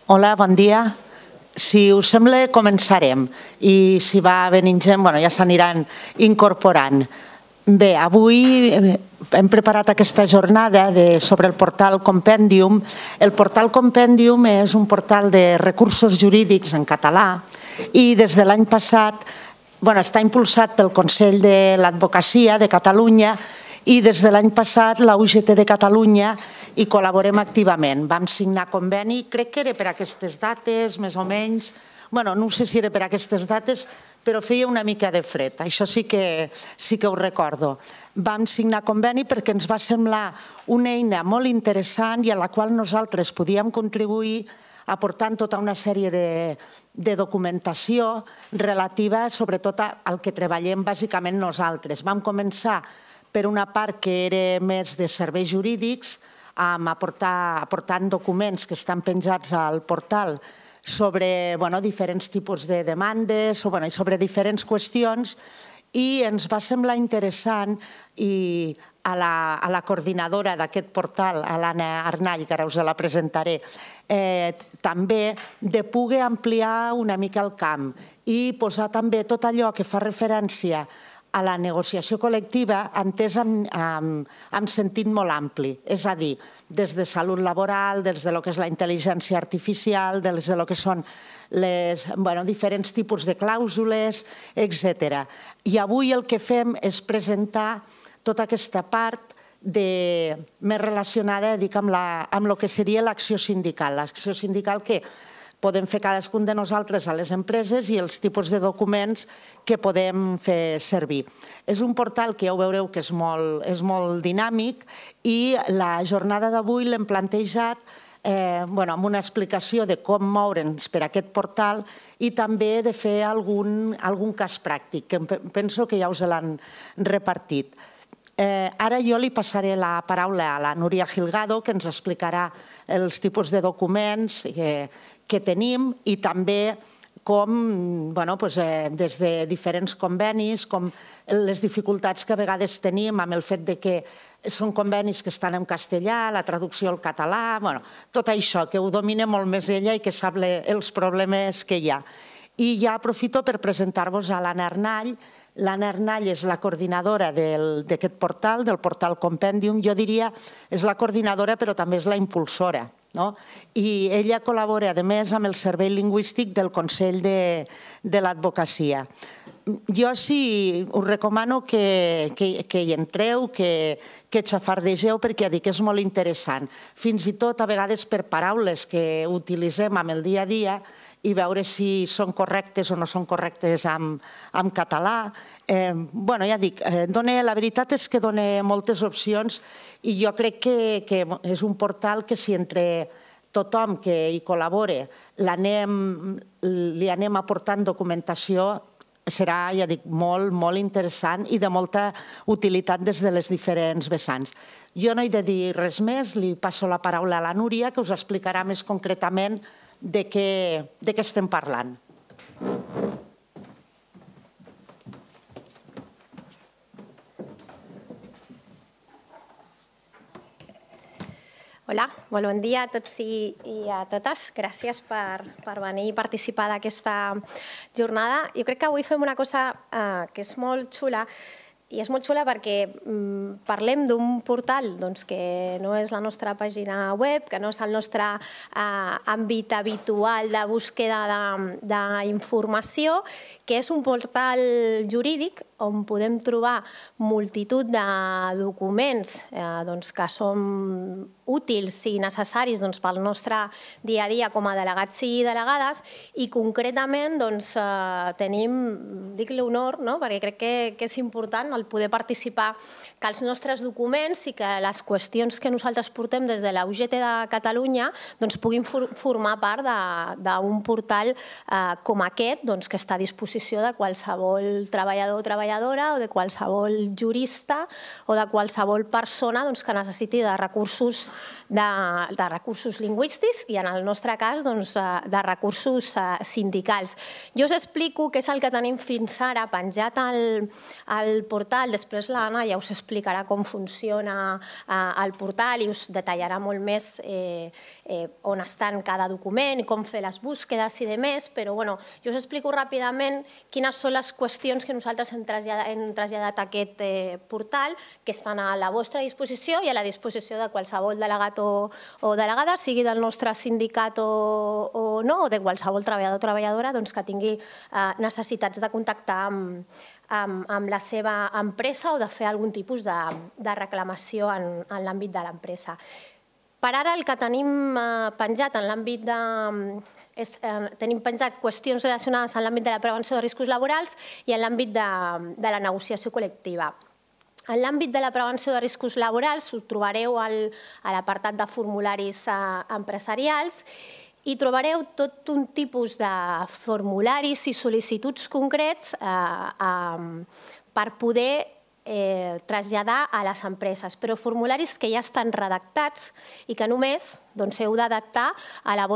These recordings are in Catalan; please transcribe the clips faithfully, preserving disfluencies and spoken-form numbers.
Hola, bon dia. Si us sembla, començarem i si va venint gent, ja s'aniran incorporant. Bé, avui hem preparat aquesta jornada sobre el portal Compendium. El portal Compendium és un portal de recursos jurídics en català i des de l'any passat està impulsat pel Consell de l'Advocacia de Catalunya i des de l'any passat la U G T de Catalunya hi col·laborem activament. Vam signar conveni, crec que era per aquestes dates, més o menys. Bueno, no sé si era per aquestes dates, però feia una mica de fred. Això sí que ho recordo. Vam signar conveni perquè ens va semblar una eina molt interessant i a la qual nosaltres podíem contribuir aportant tota una sèrie de documentació relativa sobretot al que treballem bàsicament nosaltres. Vam començar per una part que era més de serveis jurídics, aportant documents que estan penjats al portal sobre diferents tipus de demandes i sobre diferents qüestions, i ens va semblar interessant i a la coordinadora d'aquest portal, a l'Anna Arnall, que ara us la presentaré, també de poder ampliar una mica el camp i posar també tot allò que fa referència a la negociació col·lectiva entès en sentit molt ampli, és a dir, des de salut laboral, des del que és la intel·ligència artificial, des del que són els diferents tipus de clàusules, etcètera. I avui el que fem és presentar tota aquesta part més relacionada amb el que seria l'acció sindical. L'acció sindical que podem fer cadascun de nosaltres a les empreses i els tipus de documents que podem fer servir. És un portal que ja ho veureu que és molt dinàmic i la jornada d'avui l'hem plantejat amb una explicació de com moure'ns per aquest portal i també de fer algun cas pràctic, que penso que ja us l'han repartit. Ara jo li passaré la paraula a la Núria Gilgado, que ens explicarà els tipus de documents que tenim i també com, des de diferents convenis, com les dificultats que a vegades tenim amb el fet que són convenis que estan en castellà, la traducció al català, tot això, que ho domina molt més ella i que sap els problemes que hi ha. I ja aprofito per presentar-vos a l'Anna Arnall. L'Anna Arnall és la coordinadora d'aquest portal, del portal Compendium. Jo diria és la coordinadora però també és la impulsora. I ella col·labora, a més, amb el Servei Lingüístic del Consell de l'Advocacia. Jo sí us recomano que hi entreu, que xafardegeu, perquè és molt interessant. Fins i tot, a vegades, per paraules que utilitzem en el dia a dia i veure si són correctes o no són correctes en català. Ja dic, la veritat és que dona moltes opcions i jo crec que és un portal que si entre tothom que hi col·labora li anem aportant documentació serà, ja dic, molt, molt interessant i de molta utilitat des de les diferents vessants. Jo no he de dir res més, li passo la paraula a la Núria, que us explicarà més concretament de què estem parlant. Hola, molt bon dia a tots i a totes. Gràcies per venir i participar d'aquesta jornada. Jo crec que avui fem una cosa que és molt xula, i és molt xula perquè parlem d'un portal que no és la nostra pàgina web, que no és el nostre àmbit habitual de búsqueda d'informació, que és un portal jurídic on podem trobar multitud de documents que són útils i necessaris pel nostre dia a dia com a delegats i delegades, i concretament tenim, dic l'honor, perquè crec que és important el poder participar, que els nostres documents i que les qüestions que nosaltres portem des de la U G T de Catalunya puguin formar part d'un portal com aquest, que està a disposició de qualsevol treballador o treballadora o de qualsevol jurista o de qualsevol persona que necessiti de recursos de recursos lingüístics i, en el nostre cas, de recursos sindicals. Jo us explico què és el que tenim fins ara penjat al portal. Després l'Anna ja us explicarà com funciona el portal i us detallarà molt més on està cada document i com fer les búsquedes i demés, però jo us explico ràpidament quines són les qüestions que nosaltres hem traslladat a aquest portal, que estan a la vostra disposició i a la disposició de qualsevol delegat o delegada, sigui del nostre sindicat o no, o de qualsevol treballador o treballadora que tingui necessitats de contactar amb la seva empresa o de fer algun tipus de reclamació en l'àmbit de l'empresa. Per ara el que tenim penjat en l'àmbit de... tenim penjat qüestions relacionades amb l'àmbit de la prevenció de riscos laborals i en l'àmbit de la negociació col·lectiva. En l'àmbit de la prevenció de riscos laborals us trobareu a l'apartat de formularis empresarials i trobareu tot un tipus de formularis i sol·licituds concrets per poder traslladar a les empreses, però formularis que ja estan redactats i que només heu d'adaptar a la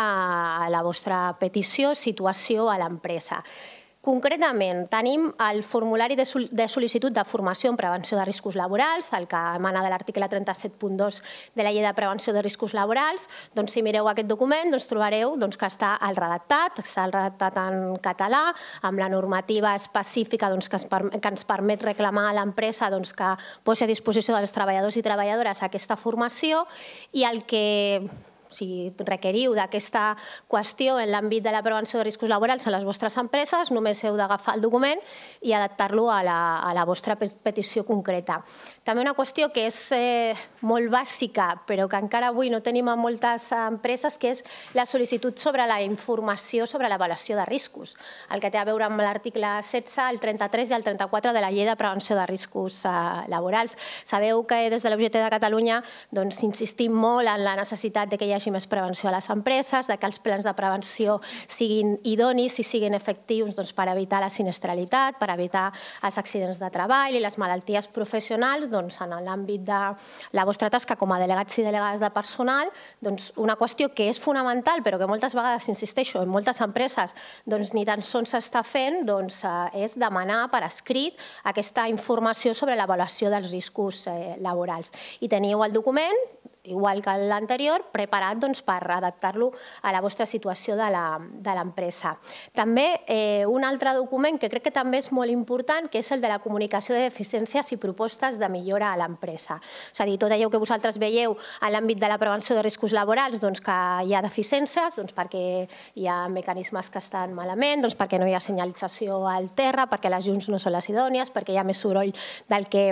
vostra petició, situació a l'empresa. Concretament, tenim el formulari de sol·licitud de formació en prevenció de riscos laborals, el que emana de l'article trenta-set punt dos de la Llei de Prevenció de Riscos Laborals. Doncs si mireu aquest document trobareu que està el redactat, està el redactat en català, amb la normativa específica que ens permet reclamar a l'empresa que posi a disposició dels treballadors i treballadores aquesta formació i el que... si requeriu d'aquesta qüestió en l'àmbit de la prevenció de riscos laborals a les vostres empreses, només heu d'agafar el document i adaptar-lo a la vostra petició concreta. També una qüestió que és molt bàsica, però que encara avui no tenim a moltes empreses, que és la sol·licitud sobre la informació sobre l'avaluació de riscos, el que té a veure amb l'article setze, el trenta-tres i el trenta-quatre de la Llei de Prevenció de Riscos Laborals. Sabeu que des de la U G T de Catalunya insistim molt en la necessitat que hi hagi més prevenció a les empreses, que els plans de prevenció siguin idonis i siguin efectius per evitar la sinistralitat, per evitar els accidents de treball i les malalties professionals en l'àmbit de la vostra tasca com a delegats i delegades de personal. Una qüestió que és fonamental però que moltes vegades, insisteixo, en moltes empreses ni tan sols s'està fent és demanar per escrit aquesta informació sobre l'avaluació dels riscos laborals. I teniu el document, igual que l'anterior, preparat per adaptar-lo a la vostra situació de l'empresa. També un altre document que crec que també és molt important, que és el de la comunicació de deficiències i propostes de millora a l'empresa. És a dir, tot allò que vosaltres veieu en l'àmbit de la prevenció de riscos laborals, que hi ha deficiències, perquè hi ha mecanismes que estan malament, perquè no hi ha senyalització al terra, perquè les llums no són les idònies, perquè hi ha més soroll del que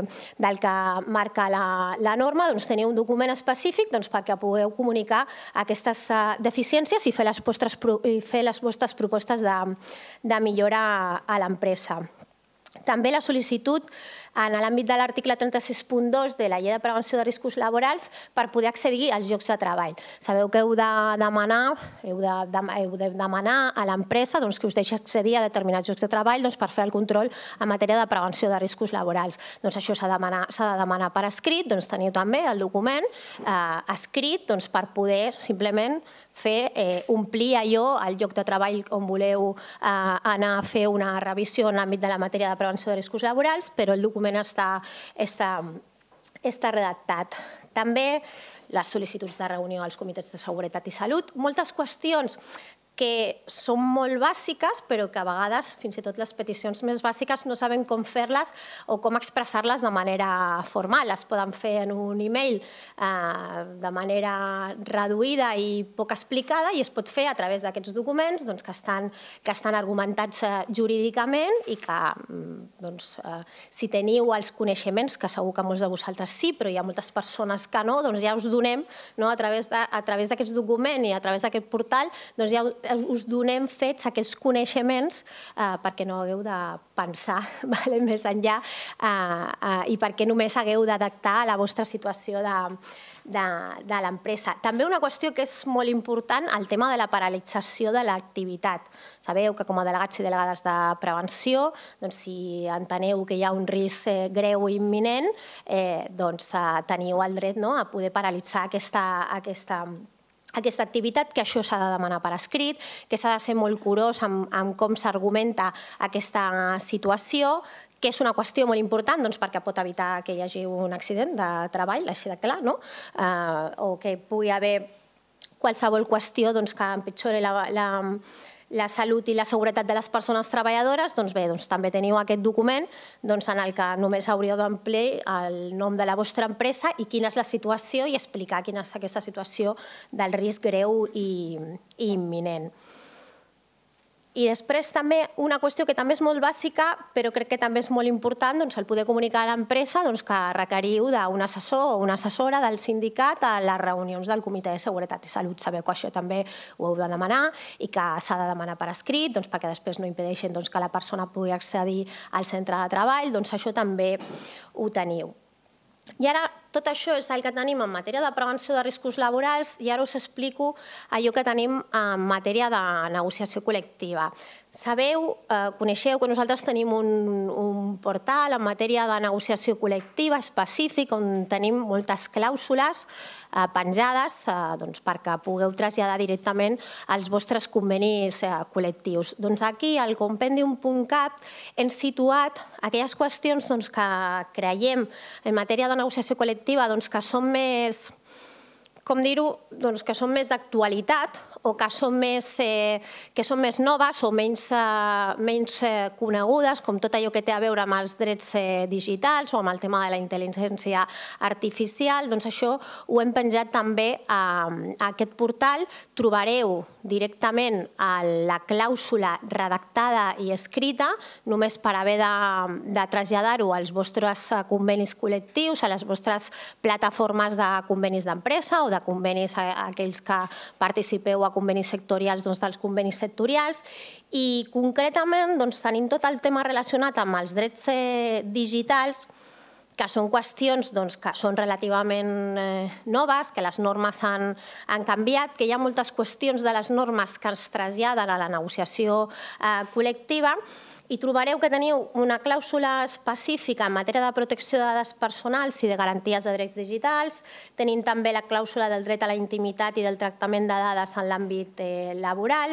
marca la norma, doncs teniu un document específic perquè pugueu comunicar aquestes deficiències i fer les vostres propostes de millora a l'empresa. També la sol·licitud en l'àmbit de l'article trenta-sis punt dos de la Llei de Prevenció de Riscos Laborals per poder accedir als llocs de treball. Sabeu que heu de demanar a l'empresa que us deixi accedir a determinats llocs de treball per fer el control en matèria de prevenció de riscos laborals. Això s'ha de demanar per escrit, teniu també el document escrit per poder simplement fer omplir allò al lloc de treball on voleu anar a fer una revisió en l'àmbit de la matèria de prevenció de riscos laborals, però el document està redactat. També les sol·licituds de reunió als comitès de seguretat i salut, moltes qüestions que són molt bàsiques, però que a vegades, fins i tot les peticions més bàsiques, no saben com fer-les o com expressar-les de manera formal. Es poden fer en un e-mail de manera reduïda i poc explicada i es pot fer a través d'aquests documents que estan argumentats jurídicament i que, si teniu els coneixements, que segur que molts de vosaltres sí, però hi ha moltes persones que no, doncs ja us donem, a través d'aquests documents i a través d'aquest portal, ja us donem fets aquells coneixements perquè no hagueu de pensar més enllà i perquè només hagueu d'adaptar a la vostra situació de l'empresa. També una qüestió que és molt important, el tema de la paralització de l'activitat. Sabeu que com a delegats i delegades de prevenció, si enteneu que hi ha un risc greu i imminent, doncs teniu el dret a poder paralitzar aquesta aquesta activitat, que això s'ha de demanar per escrit, que s'ha de ser molt curós amb com s'argumenta aquesta situació, que és una qüestió molt important perquè pot evitar que hi hagi un accident de treball, així de clar, o que pugui haver qualsevol qüestió que empitjori la salut i la seguretat de les persones treballadores. Doncs bé, també teniu aquest document en el que només hauríeu d'omplir el nom de la vostra empresa i quina és la situació i explicar quina és aquesta situació del risc greu i imminent. I després també una qüestió que també és molt bàsica, però crec que també és molt important, el poder comunicar a l'empresa que requeriu d'un assessor o una assessora del sindicat a les reunions del Comitè de Seguretat i Salut. Sabeu que això també ho heu de demanar i que s'ha de demanar per escrit perquè després no impedeixen que la persona pugui accedir al centre de treball. Doncs això també ho teniu. I ara tot això és el que tenim en matèria de prevenció de riscos laborals i ara us explico allò que tenim en matèria de negociació col·lectiva. Sabeu, coneixeu que nosaltres tenim un portal en matèria de negociació col·lectiva específic on tenim moltes clàusules penjades perquè pugueu traslladar directament als vostres convenis col·lectius. Doncs aquí, al compendium punt cat, hem situat aquelles qüestions que creiem en matèria de negociació col·lectiva que són més, com dir-ho, que són més d'actualitat o que són més noves o menys conegudes, com tot allò que té a veure amb els drets digitals o amb el tema de la intel·ligència artificial. Doncs això ho hem penjat també a aquest portal. Trobareu directament la clàusula redactada i escrita, només per haver de traslladar-ho als vostres convenis col·lectius, a les vostres plataformes de convenis d'empresa o de convenis, aquells que participeu a convenis sectorials dels convenis sectorials, i concretament tenim tot el tema relacionat amb els drets digitals, que són qüestions que són relativament noves, que les normes han canviat, que hi ha moltes qüestions de les normes que es traslladen a la negociació col·lectiva, i trobareu que teniu una clàusula específica en matèria de protecció de dades personals i de garanties de drets digitals. Tenim també la clàusula del dret a la intimitat i del tractament de dades en l'àmbit laboral.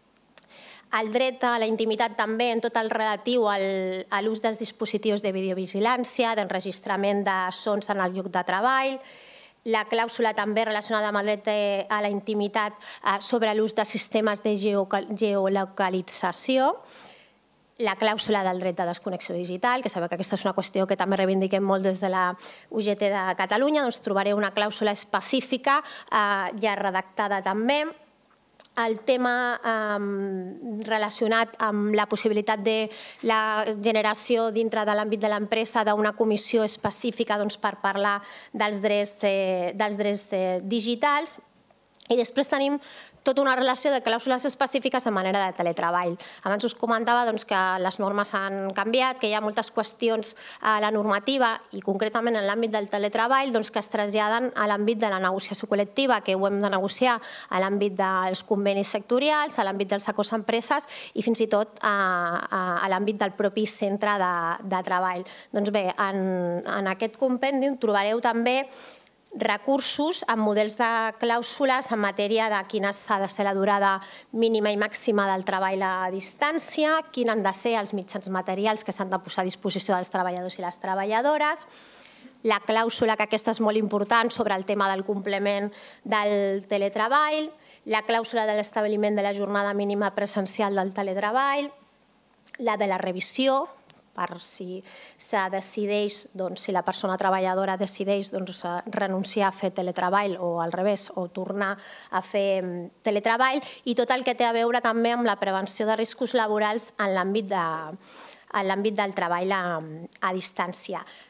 El dret a la intimitat també en tot el relatiu a l'ús dels dispositius de videovigilància, d'enregistrament de sons en el lloc de treball, la clàusula també relacionada amb el dret a la intimitat sobre l'ús de sistemes de geolocalització, la clàusula del dret de desconnexió digital, que sabeu que aquesta és una qüestió que també reivindiquem molt des de la U G T de Catalunya, doncs trobareu una clàusula específica ja redactada també. El tema relacionat amb la possibilitat de la generació dintre de l'àmbit de l'empresa d'una comissió específica per parlar dels drets digitals. I després tenim tota una relació de clàusules específiques en manera de teletreball. Abans us comentava que les normes han canviat, que hi ha moltes qüestions a la normativa i concretament en l'àmbit del teletreball que es traslladen a l'àmbit de la negociació col·lectiva, que ho hem de negociar a l'àmbit dels convenis sectorials, a l'àmbit dels acords empreses i fins i tot a l'àmbit del propi centre de treball. Doncs bé, en aquest compèndium trobareu també recursos amb models de clàusules en matèria de quina ha de ser la durada mínima i màxima del treball a distància, quins han de ser els mitjans materials que s'han de posar a disposició dels treballadors i les treballadores, la clàusula, que aquesta és molt important, sobre el tema del complement del teletreball, la clàusula de l'establiment de la jornada mínima presencial del teletreball, la de la revisió, per si se decideix, si la persona treballadora decideix renunciar a fer teletreball o al revés, o tornar a fer teletreball, i tot el que té a veure també amb la prevenció de riscos laborals en l'àmbit del treball a distància.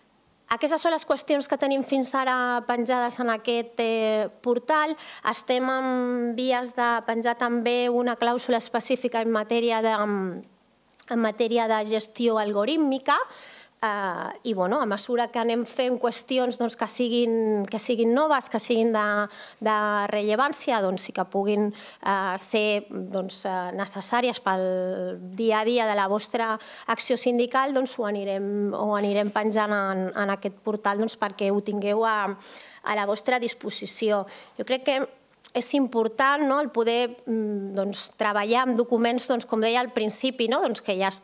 Aquestes són les qüestions que tenim fins ara penjades en aquest portal. Estem en vies de penjar també una clàusula específica en matèria de, en matèria de gestió algorítmica, i a mesura que anem fent qüestions que siguin noves, que siguin de rellevància i que puguin ser necessàries pel dia a dia de la vostra acció sindical, ho anirem penjant en aquest portal perquè ho tingueu a la vostra disposició. Jo crec que és important el poder treballar amb documents, com deia al principi, que ja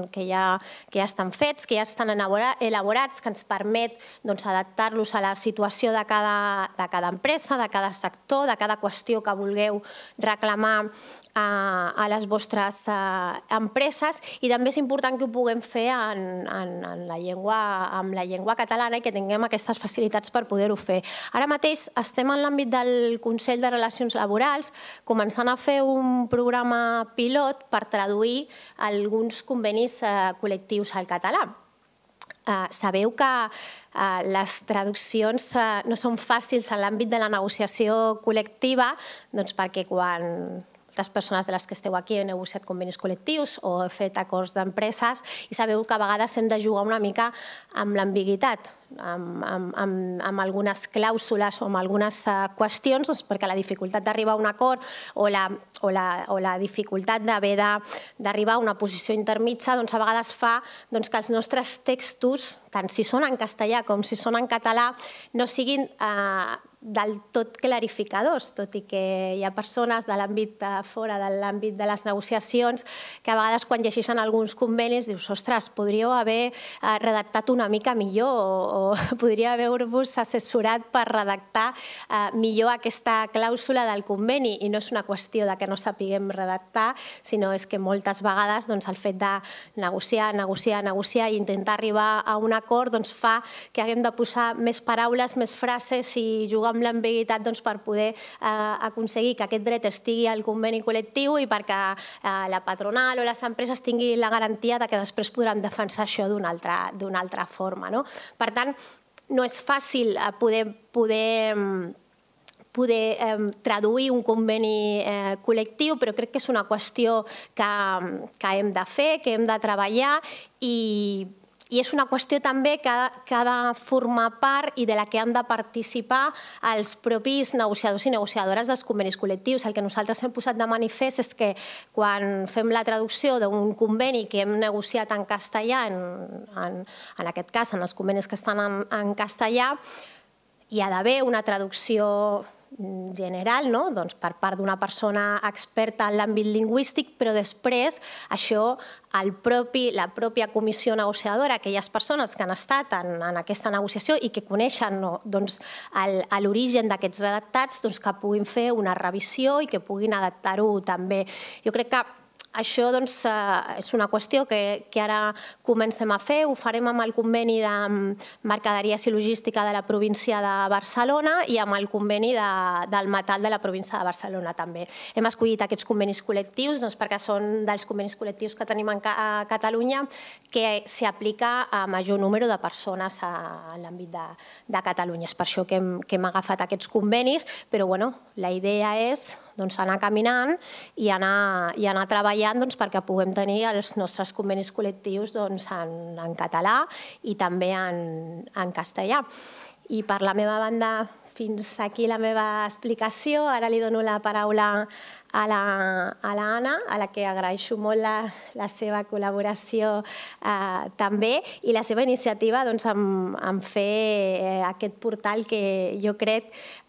estan fets, que ja estan elaborats, que ens permet adaptar-los a la situació de cada empresa, de cada sector, de cada qüestió que vulgueu reclamar a les vostres empreses, i també és important que ho puguem fer amb la llengua catalana i que tinguem aquestes facilitats per poder-ho fer. Ara mateix estem en l'àmbit del Consell de Relacions Laborals començant a fer un programa pilot per traduir alguns convenis col·lectius al català. Sabeu que les traduccions no són fàcils en l'àmbit de la negociació col·lectiva perquè quan les persones de les que esteu aquí heu negociat convenis col·lectius o heu fet acords d'empreses i sabeu que a vegades hem de jugar una mica amb l'ambigüitat, amb algunes clàusules o amb algunes qüestions, perquè la dificultat d'arribar a un acord o la dificultat d'haver d'arribar a una posició intermitja a vegades fa que els nostres textos, tant si són en castellà com si són en català, no siguin del tot clarificadors, tot i que hi ha persones de l'àmbit fora de l'àmbit de les negociacions que a vegades quan llegeixen alguns convenis dius, ostres, podríeu haver redactat una mica millor o podria haver-vos assessorat per redactar millor aquesta clàusula del conveni, i no és una qüestió que no sapiguem redactar, sinó és que moltes vegades el fet de negociar, negociar, negociar i intentar arribar a un acord fa que haguem de posar més paraules, més frases i jugar amb l'ambigüitat per poder aconseguir que aquest dret estigui al conveni col·lectiu i perquè la patronal o les empreses tinguin la garantia que després podran defensar això d'una altra forma. Per tant, no és fàcil poder poder traduir un conveni col·lectiu, però crec que és una qüestió que hem de fer, que hem de treballar, i I és una qüestió també que ha de formar part i de la que han de participar els propis negociadors i negociadores dels convenis col·lectius. El que nosaltres hem posat de manifest és que quan fem la traducció d'un conveni que hem negociat en castellà, en aquest cas en els convenis que estan en castellà, hi ha d'haver una traducció general per part d'una persona experta en l'àmbit lingüístic, però després això la pròpia comissió negociadora, aquelles persones que han estat en aquesta negociació i que coneixen l'origen d'aquests redactats, que puguin fer una revisió i que puguin adaptar-ho també. Jo crec que això és una qüestió que ara comencem a fer, ho farem amb el conveni de mercaderies i logística de la província de Barcelona i amb el conveni del metall de la província de Barcelona també. Hem escollit aquests convenis col·lectius perquè són dels convenis col·lectius que tenim a Catalunya que s'aplica a major número de persones a l'àmbit de Catalunya. És per això que hem agafat aquests convenis, però la idea és anar caminant i anar treballant perquè puguem tenir els nostres convenis col·lectius en català i també en castellà. I per la meva banda, fins aquí la meva explicació. Ara li dono la paraula a l'Anna, a la que agraeixo molt la seva col·laboració també i la seva iniciativa en fer aquest portal que jo crec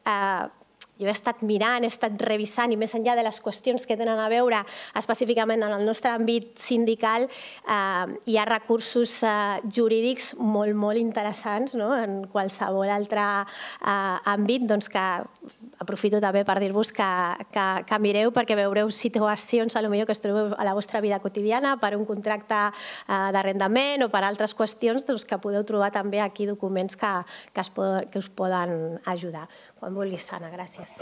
jo he estat mirant, he estat revisant i més enllà de les qüestions que tenen a veure específicament en el nostre àmbit sindical hi ha recursos jurídics molt, molt interessants en qualsevol altre àmbit que aprofito també per dir-vos que mireu perquè veureu situacions potser que es trobeu a la vostra vida quotidiana per un contracte d'arrendament o per altres qüestions que podeu trobar també aquí documents que us poden ajudar. Quan vulguis, Anna, gràcies.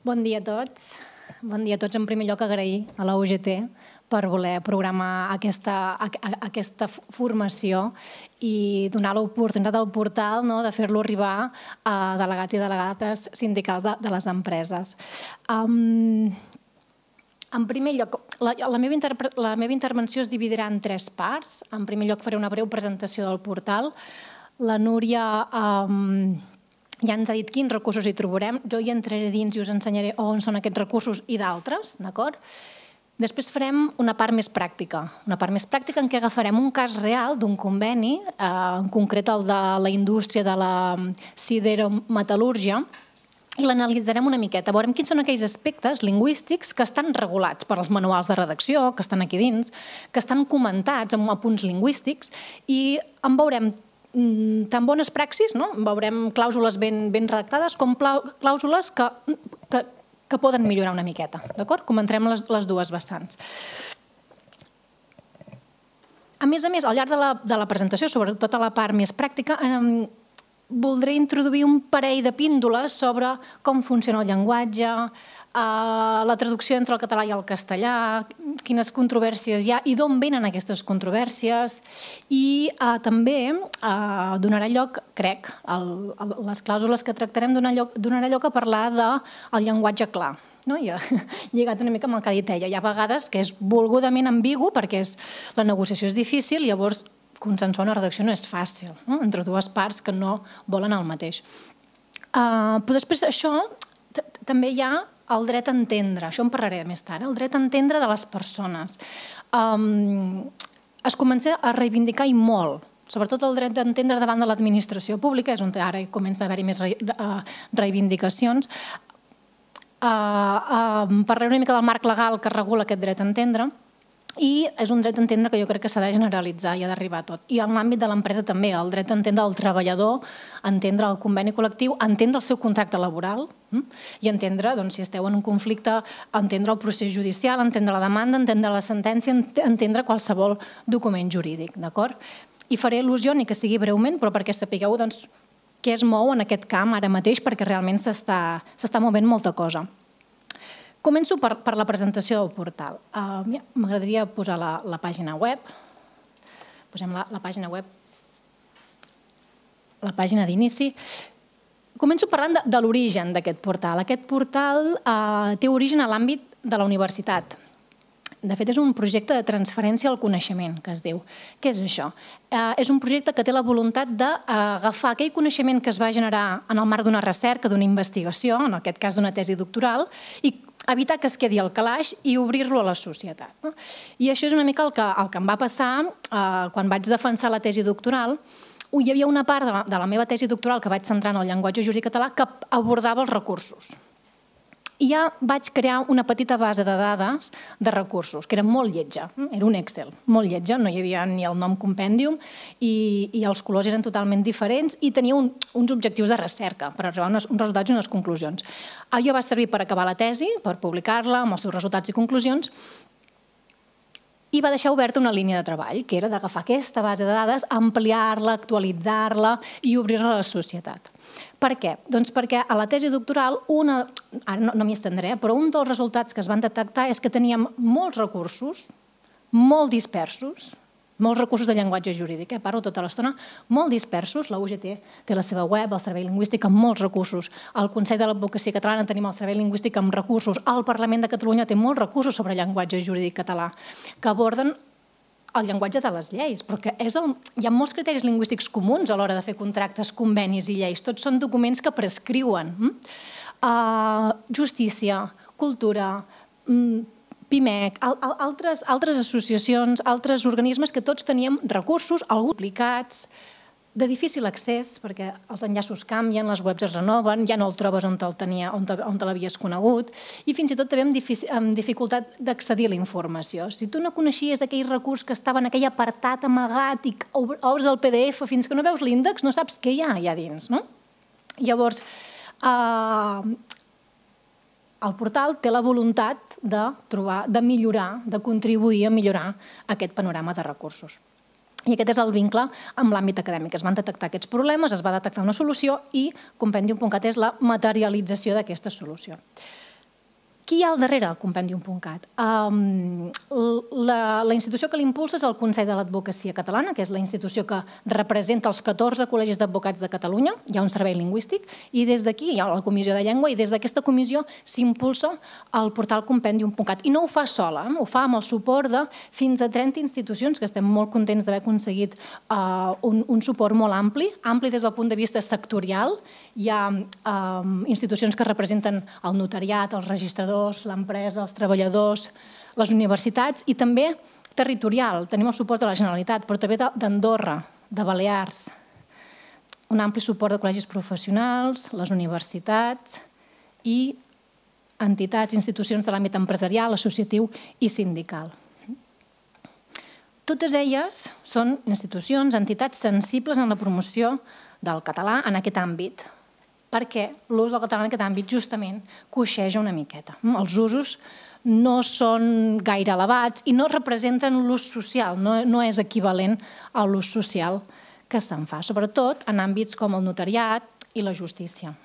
Bon dia a tots. Bon dia a tots. En primer lloc, agrair a la U G T per voler programar aquesta, aquesta formació i donar l'oportunitat al portal de fer-lo arribar a delegats i delegades sindicals de les empreses. En primer lloc, la meva intervenció es dividirà en tres parts. En primer lloc, faré una breu presentació del portal. La Núria ja ens ha dit quins recursos hi trobarem. Jo hi entraré dins i us ensenyaré on són aquests recursos i d'altres, d'acord? Després farem una part més pràctica, una part més pràctica en què agafarem un cas real d'un conveni, en concret el de la indústria de la siderometal·lúrgia, i l'analitzarem una miqueta. Veurem quins són aquells aspectes lingüístics que estan regulats per als manuals de redacció, que estan aquí dins, que estan comentats amb apunts lingüístics, i en veurem tan bones praxis, veurem clàusules ben redactades com clàusules que que poden millorar una miqueta, d'acord? Comentarem les dues vessants. A més a més, al llarg de la presentació, sobretot a la part més pràctica, voldré introduir un parell de píndoles sobre com funciona el llenguatge, la traducció entre el català i el castellà, quines controvèrsies hi ha i d'on venen aquestes controvèrsies, i també donarà lloc, crec, les clàusules que tractarem donarà lloc a parlar del llenguatge clar. I he lligat una mica amb el que ha dit ella. Hi ha vegades que és volgudament ambigu perquè la negociació és difícil i llavors consensuar una redacció no és fàcil entre dues parts que no volen el mateix. Però després d'això també hi ha el dret a entendre, això en parlaré més tard, el dret a entendre de les persones. Es comença a reivindicar i molt, sobretot el dret d'entendre davant de l'administració pública, és on ara comença a haver-hi més reivindicacions. Parlaré una mica del marc legal que regula aquest dret a entendre, i és un dret a entendre que jo crec que s'ha de generalitzar i ha d'arribar a tot. I en l'àmbit de l'empresa també, el dret a entendre el treballador, entendre el conveni col·lectiu, entendre el seu contracte laboral i entendre, si esteu en un conflicte, entendre el procés judicial, entendre la demanda, entendre la sentència, entendre qualsevol document jurídic, d'acord? I faré al·lusió, ni que sigui breument, però perquè sapigueu què es mou en aquest camp ara mateix, perquè realment s'està movent molta cosa. Començo per la presentació del portal. M'agradaria posar la pàgina web. Posem la pàgina web, la pàgina d'inici. Començo parlant de l'origen d'aquest portal. Aquest portal té origen a l'àmbit de la universitat. De fet, és un projecte de transferència al coneixement, que es diu. Què és això? És un projecte que té la voluntat d'agafar aquell coneixement que es va generar en el marc d'una recerca, d'una investigació, en aquest cas d'una tesi doctoral, i evitar que es quedi al calaix i obrir-lo a la societat. I això és una mica el que em va passar quan vaig defensar la tesi doctoral. Hi havia una part de la meva tesi doctoral que vaig centrar en el llenguatge jurídic català que abordava els recursos. I ja vaig crear una petita base de dades de recursos, que era molt lletja. Era un Excel, molt lletja, no hi havia ni el nom compendium i els colors eren totalment diferents i tenia uns objectius de recerca per arribar a uns resultats i unes conclusions. Allò va servir per acabar la tesi, per publicar-la amb els seus resultats i conclusions, i va deixar oberta una línia de treball, que era d'agafar aquesta base de dades, ampliar-la, actualitzar-la i obrir-la a la societat. Per què? Doncs perquè a la tesi doctoral, ara no m'hi estendré, però un dels resultats que es van detectar és que teníem molts recursos, molt dispersos, molts recursos de llenguatge jurídic, parlo tota l'estona, molt dispersos. La U G T té la seva web, el Servei Lingüístic, amb molts recursos. Al Consell de l'Advocacia Catalana tenim el Servei Lingüístic amb recursos. El Parlament de Catalunya té molts recursos sobre llenguatge jurídic català que aborden el llenguatge de les lleis, però hi ha molts criteris lingüístics comuns a l'hora de fer contractes, convenis i lleis. Tots són documents que prescriuen. Justícia, cultura, P I M E C, altres associacions, altres organismes que tots teníem recursos, alguns aplicats, de difícil accés, perquè els enllaços canvien, les webs es renoven, ja no el trobes on l'havies conegut, i fins i tot també amb dificultat d'accedir a la informació. Si tu no coneixies aquell recurs que estava en aquell apartat amagat i obres el P D F fins que no veus l'índex, no saps què hi ha allà dins. Llavors, el portal té la voluntat de millorar, de contribuir a millorar aquest panorama de recursos. I aquest és el vincle amb l'àmbit acadèmic. Es van detectar aquests problemes, es va detectar una solució i Compendium punt cat és la materialització d'aquesta solució. Qui hi ha al darrere del Compendium punt cat? Um, la, la institució que l'impulsa és el Consell de l'Advocacia Catalana, que és la institució que representa els catorze col·legis d'advocats de Catalunya. Hi ha un servei lingüístic i des d'aquí hi ha la Comissió de Llengua i des d'aquesta comissió s'impulsa el portal Compendium punt cat. I no ho fa sola, eh? Ho fa amb el suport de fins a trenta institucions, que estem molt contents d'haver aconseguit uh, un, un suport molt ampli, ampli des del punt de vista sectorial. Hi ha um, institucions que representen el notariat, els registradors, l'empresa, els treballadors, les universitats i també territorial. Tenim el suport de la Generalitat, però també d'Andorra, de Balears, un ampli suport de col·legis professionals, les universitats i entitats, institucions de l'àmbit empresarial, associatiu i sindical. Totes elles són institucions, entitats sensibles en la promoció del català en aquest àmbit, perquè l'ús del català en aquest àmbit justament coixeja una miqueta. Els usos no són gaire elevats i no representen l'ús social, no, no és equivalent a l'ús social que se'n fa, sobretot en àmbits com el notariat i la justícia.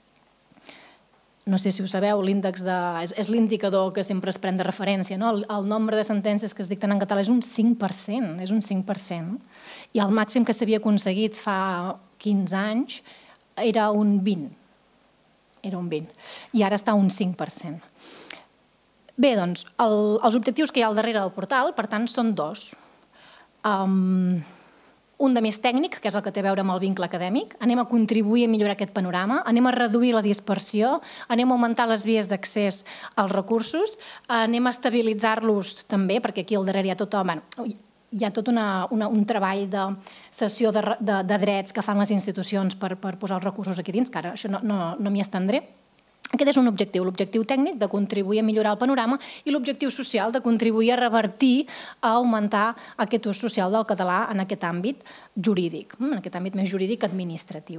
No sé si ho sabeu, l'índex de... és, és l'indicador que sempre es pren de referència, no? El, el nombre de sentències que es dicten en català és un cinc per cent, és un cinc per cent. I el màxim que s'havia aconseguit fa quinze anys era un vint. Era un vint. I ara està un cinc per cent. Bé, doncs, el, els objectius que hi ha al darrere del portal, per tant, són dos. Um, un de més tècnic, que és el que té a veure amb el vincle acadèmic. Anem a contribuir a millorar aquest panorama, anem a reduir la dispersió, anem a augmentar les vies d'accés als recursos, anem a estabilitzar-los també, perquè aquí al darrere hi ha tot... Bueno, hi ha tot una, una, un treball de cessió de, de, de drets que fan les institucions per, per posar els recursos aquí dins, que ara això no, no, no m'hi estendré. Aquest és un objectiu, l'objectiu tècnic de contribuir a millorar el panorama i l'objectiu social de contribuir a revertir, a augmentar aquest ús social del català en aquest àmbit jurídic, en aquest àmbit més jurídic administratiu.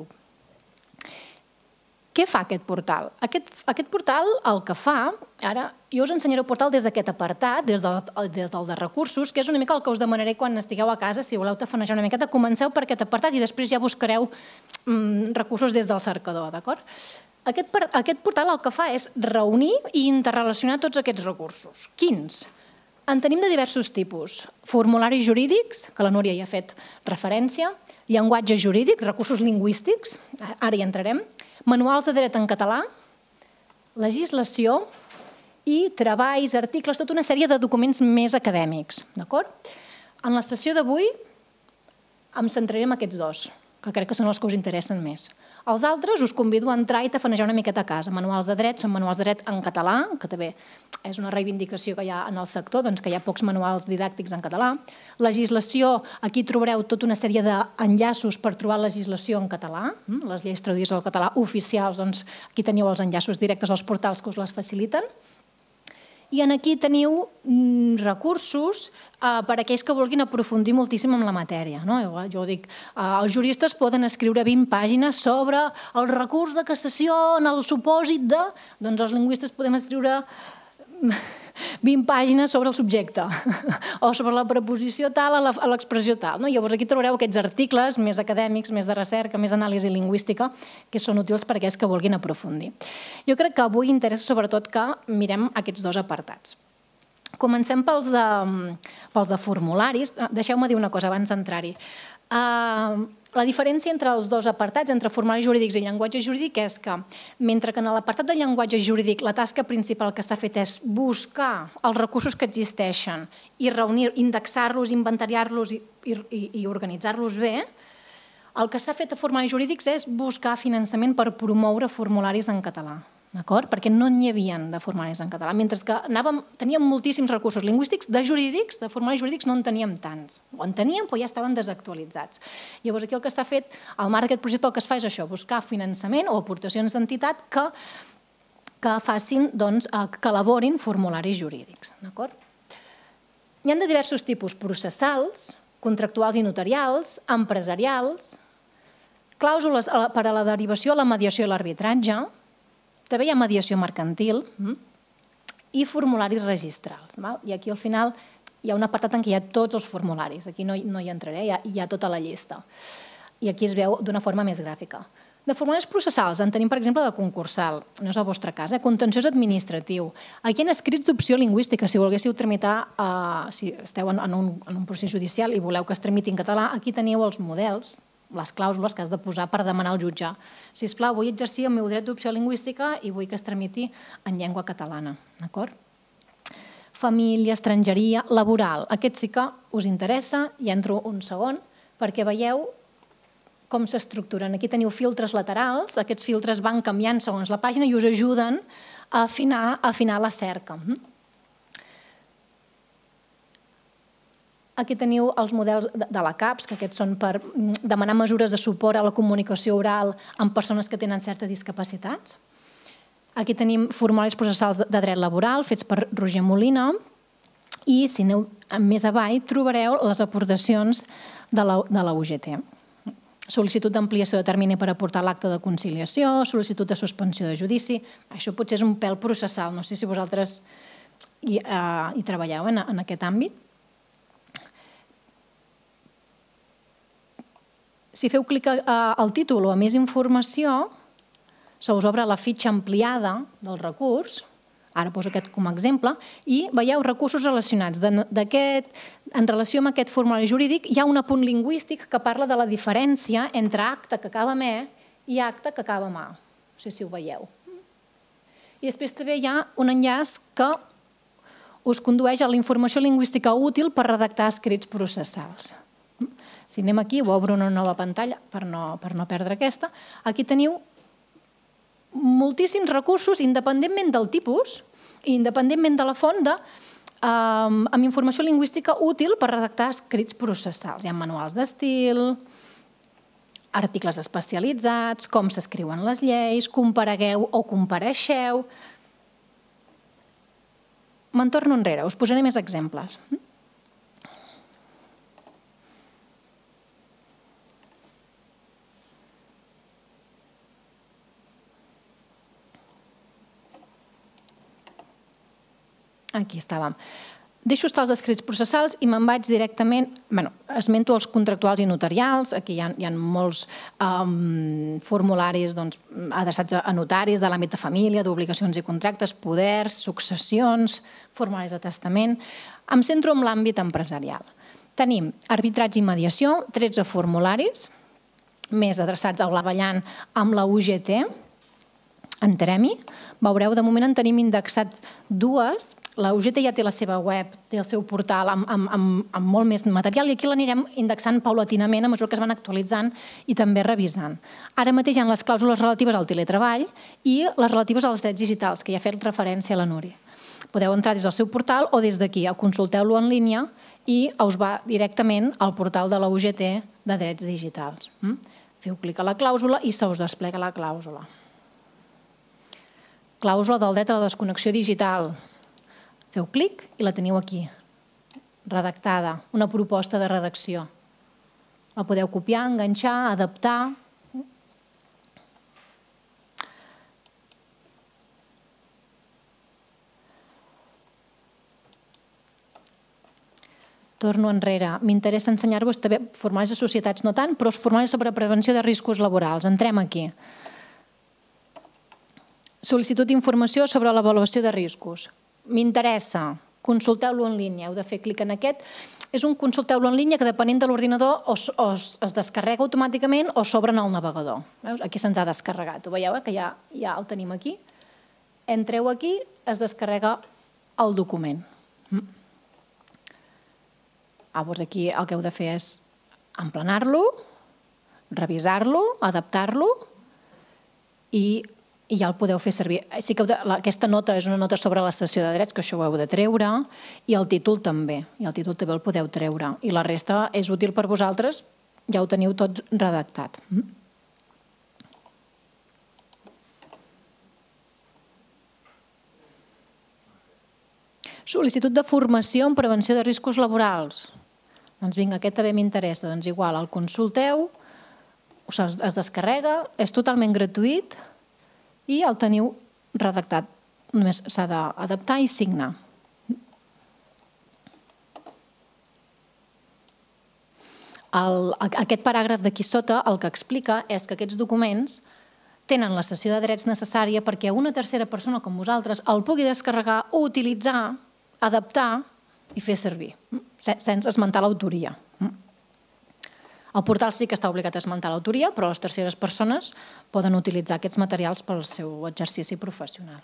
Què fa aquest portal? Aquest, aquest portal el que fa, ara jo us ensenyaré el portal des d'aquest apartat, des del, des del de recursos, que és una mica el que us demanaré quan estigueu a casa, si voleu tafanejar una miqueta, comenceu per aquest apartat i després ja buscareu mm, recursos des del cercador, d'acord? Aquest, aquest portal el que fa és reunir i interrelacionar tots aquests recursos. Quins? En tenim de diversos tipus. Formularis jurídics, que la Núria hi ha fet referència, llenguatge jurídic, recursos lingüístics, ara hi entrarem, manuals de dret en català, legislació i treballs, articles, tota una sèrie de documents més acadèmics. D'acord? En la sessió d'avui em centraré en aquests dos, que crec que són els que us interessen més. Els altres us convido a entrar i tafanejar una miqueta a casa. Manuals de dret són manuals de dret en català, que també és una reivindicació que hi ha en el sector, doncs que hi ha pocs manuals didàctics en català. Legislació, aquí trobareu tota una sèrie d'enllaços per trobar legislació en català. Les lleis traduïdes al català oficials, doncs aquí teniu els enllaços directes als portals que us les faciliten. I aquí teniu recursos per a aquells que vulguin aprofundir moltíssim en la matèria. Jo dic, els juristes poden escriure vint pàgines sobre el recurs de cassació en el supòsit de... Doncs els lingüistes podem escriure vint pàgines sobre el subjecte o sobre la preposició tal a l'expressió tal. Llavors aquí trobareu aquests articles més acadèmics, més de recerca, més anàlisi lingüística, que són útils per a aquells que vulguin aprofundir. Jo crec que avui interessa sobretot que mirem aquests dos apartats. Comencem pels de, pels de formularis. Deixeu-me dir una cosa abans d'entrar-hi. La diferència entre els dos apartats, entre formularis jurídics i llenguatge jurídic, és que, mentre que en l'apartat de llenguatge jurídic la tasca principal que s'ha fet és buscar els recursos que existeixen i reunir, indexar-los, inventariar-los i, i, i organitzar-los bé, el que s'ha fet a formularis jurídics és buscar finançament per promoure formularis en català. D'acord? Perquè no n'hi havia de formularis en català, mentre que anàvem, teníem moltíssims recursos lingüístics, de jurídics, de formularis jurídics no en teníem tants. O en teníem, però ja estaven desactualitzats. Llavors aquí el que s'ha fet, al marc d'aquest projecte el que es fa és això, buscar finançament o aportacions d'entitat que, que facin, doncs, que elaborin formularis jurídics. D'acord? N'hi ha de diversos tipus, processals, contractuals i notarials, empresarials, clàusules per a la derivació, la mediació i l'arbitratge, també hi ha mediació mercantil i formularis registrals. I aquí al final hi ha un apartat en què hi ha tots els formularis. Aquí no hi entraré, hi ha tota la llista. I aquí es veu d'una forma més gràfica. De formularis processals en tenim, per exemple, de concursal, no és el vostre cas, contenciós administratiu. Aquí hi ha escrits d'opció lingüística, si volguéssiu tramitar, si esteu en un procés judicial i voleu que es tramiti en català, aquí teniu els models, les clàusules que has de posar per demanar al jutge. Sisplau, vull exercir el meu dret d'opció lingüística i vull que es tramiti en llengua catalana. D'acord? Família, estrangeria, laboral. Aquest sí que us interessa, i entro un segon, perquè veieu com s'estructuren. Aquí teniu filtres laterals, aquests filtres van canviant segons la pàgina i us ajuden a afinar la cerca. Aquí teniu els models de la CAPS, que aquests són per demanar mesures de suport a la comunicació oral amb persones que tenen certes discapacitats. Aquí tenim formularis processals de dret laboral fets per Roger Molina i, si aneu més avall, trobareu les aportacions de la U G T. Sol·licitud d'ampliació de termini per aportar l'acte de conciliació, sol·licitud de suspensió de judici. Això potser és un pèl processal, no sé si vosaltres hi treballeu en aquest àmbit. Si feu clic al títol o a més informació, se us obre la fitxa ampliada del recurs, ara poso aquest com a exemple, i veieu recursos relacionats. En relació amb aquest formulari jurídic hi ha un apunt lingüístic que parla de la diferència entre acte que acaba amb E i acte que acaba amb A. No sé si ho veieu. I després també hi ha un enllaç que us condueix a la informació lingüística útil per redactar escrits processals. Si anem aquí, ho obro una nova pantalla per no perdre aquesta. Aquí teniu moltíssims recursos, independentment del tipus i independentment de la font, amb informació lingüística útil per redactar escrits processals. Hi ha manuals d'estil, articles especialitzats, com s'escriuen les lleis, comparegueu o compareixeu. Me'n torno enrere, us posaré més exemples. Aquí estàvem. Deixo estar els escrits processals i me'n vaig directament, bé, esmento els contractuals i notarials, aquí hi ha molts formularis adreçats a notaris de l'àmbit de família, d'obligacions i contractes, poders, successions, formularis de testament. Em centro en l'àmbit empresarial. Tenim arbitratge i mediació, tretze formularis, més adreçats a Olavallan amb la U G T, en Tremi. Veureu, de moment en tenim indexats dues. La U G T ja té la seva web, té el seu portal amb molt més material i aquí l'anirem indexant paulatinament a mesura que es van actualitzant i també revisant. Ara mateix hi ha les clàusules relatives al teletreball i les relatives als drets digitals, que ja ha fet referència a la Núria. Podeu entrar des del seu portal o des d'aquí, consulteu-lo en línia i us va directament al portal de la U G T de drets digitals. Feu clic a la clàusula i se us desplega la clàusula. Clàusula del dret a la desconnexió digital. Feu clic i la teniu aquí, redactada, una proposta de redacció. La podeu copiar, enganxar, adaptar. Torno enrere. M'interessa ensenyar-vos també formularis de societats, no tant, però formularis sobre prevenció de riscos laborals. Entrem aquí. Sol·licitud d'informació sobre l'avaluació de riscos. M'interessa, consulteu-lo en línia, heu de fer clic en aquest. És un consulteu-lo en línia que depenent de l'ordinador es descarrega automàticament o s'obre en el navegador. Aquí se'ns ha descarregat, ho veieu que ja el tenim aquí. Entreu aquí, es descarrega el document. Llavors aquí el que heu de fer és emplenar-lo, revisar-lo, adaptar-lo i i ja el podeu fer servir. Aquesta nota és una nota sobre la cessió de drets, que això ho heu de treure, i el títol també. I el títol també el podeu treure. I la resta és útil per vosaltres, ja ho teniu tot redactat. Sol·licitud de formació en prevenció de riscos laborals. Doncs vinga, aquest també m'interessa. Doncs igual, el consulteu, es descarrega, és totalment gratuït, i el teniu redactat. Només s'ha d'adaptar i signar. aquest paràgraf d'aquí sota el que explica és que aquests documents tenen la cessió de drets necessària perquè una tercera persona com vosaltres el pugui descarregar, utilitzar, adaptar i fer servir, sense esmentar l'autoria. El portal sí que està obligat a esmentar l'autoria, però les terceres persones poden utilitzar aquests materials pel seu exercici professional.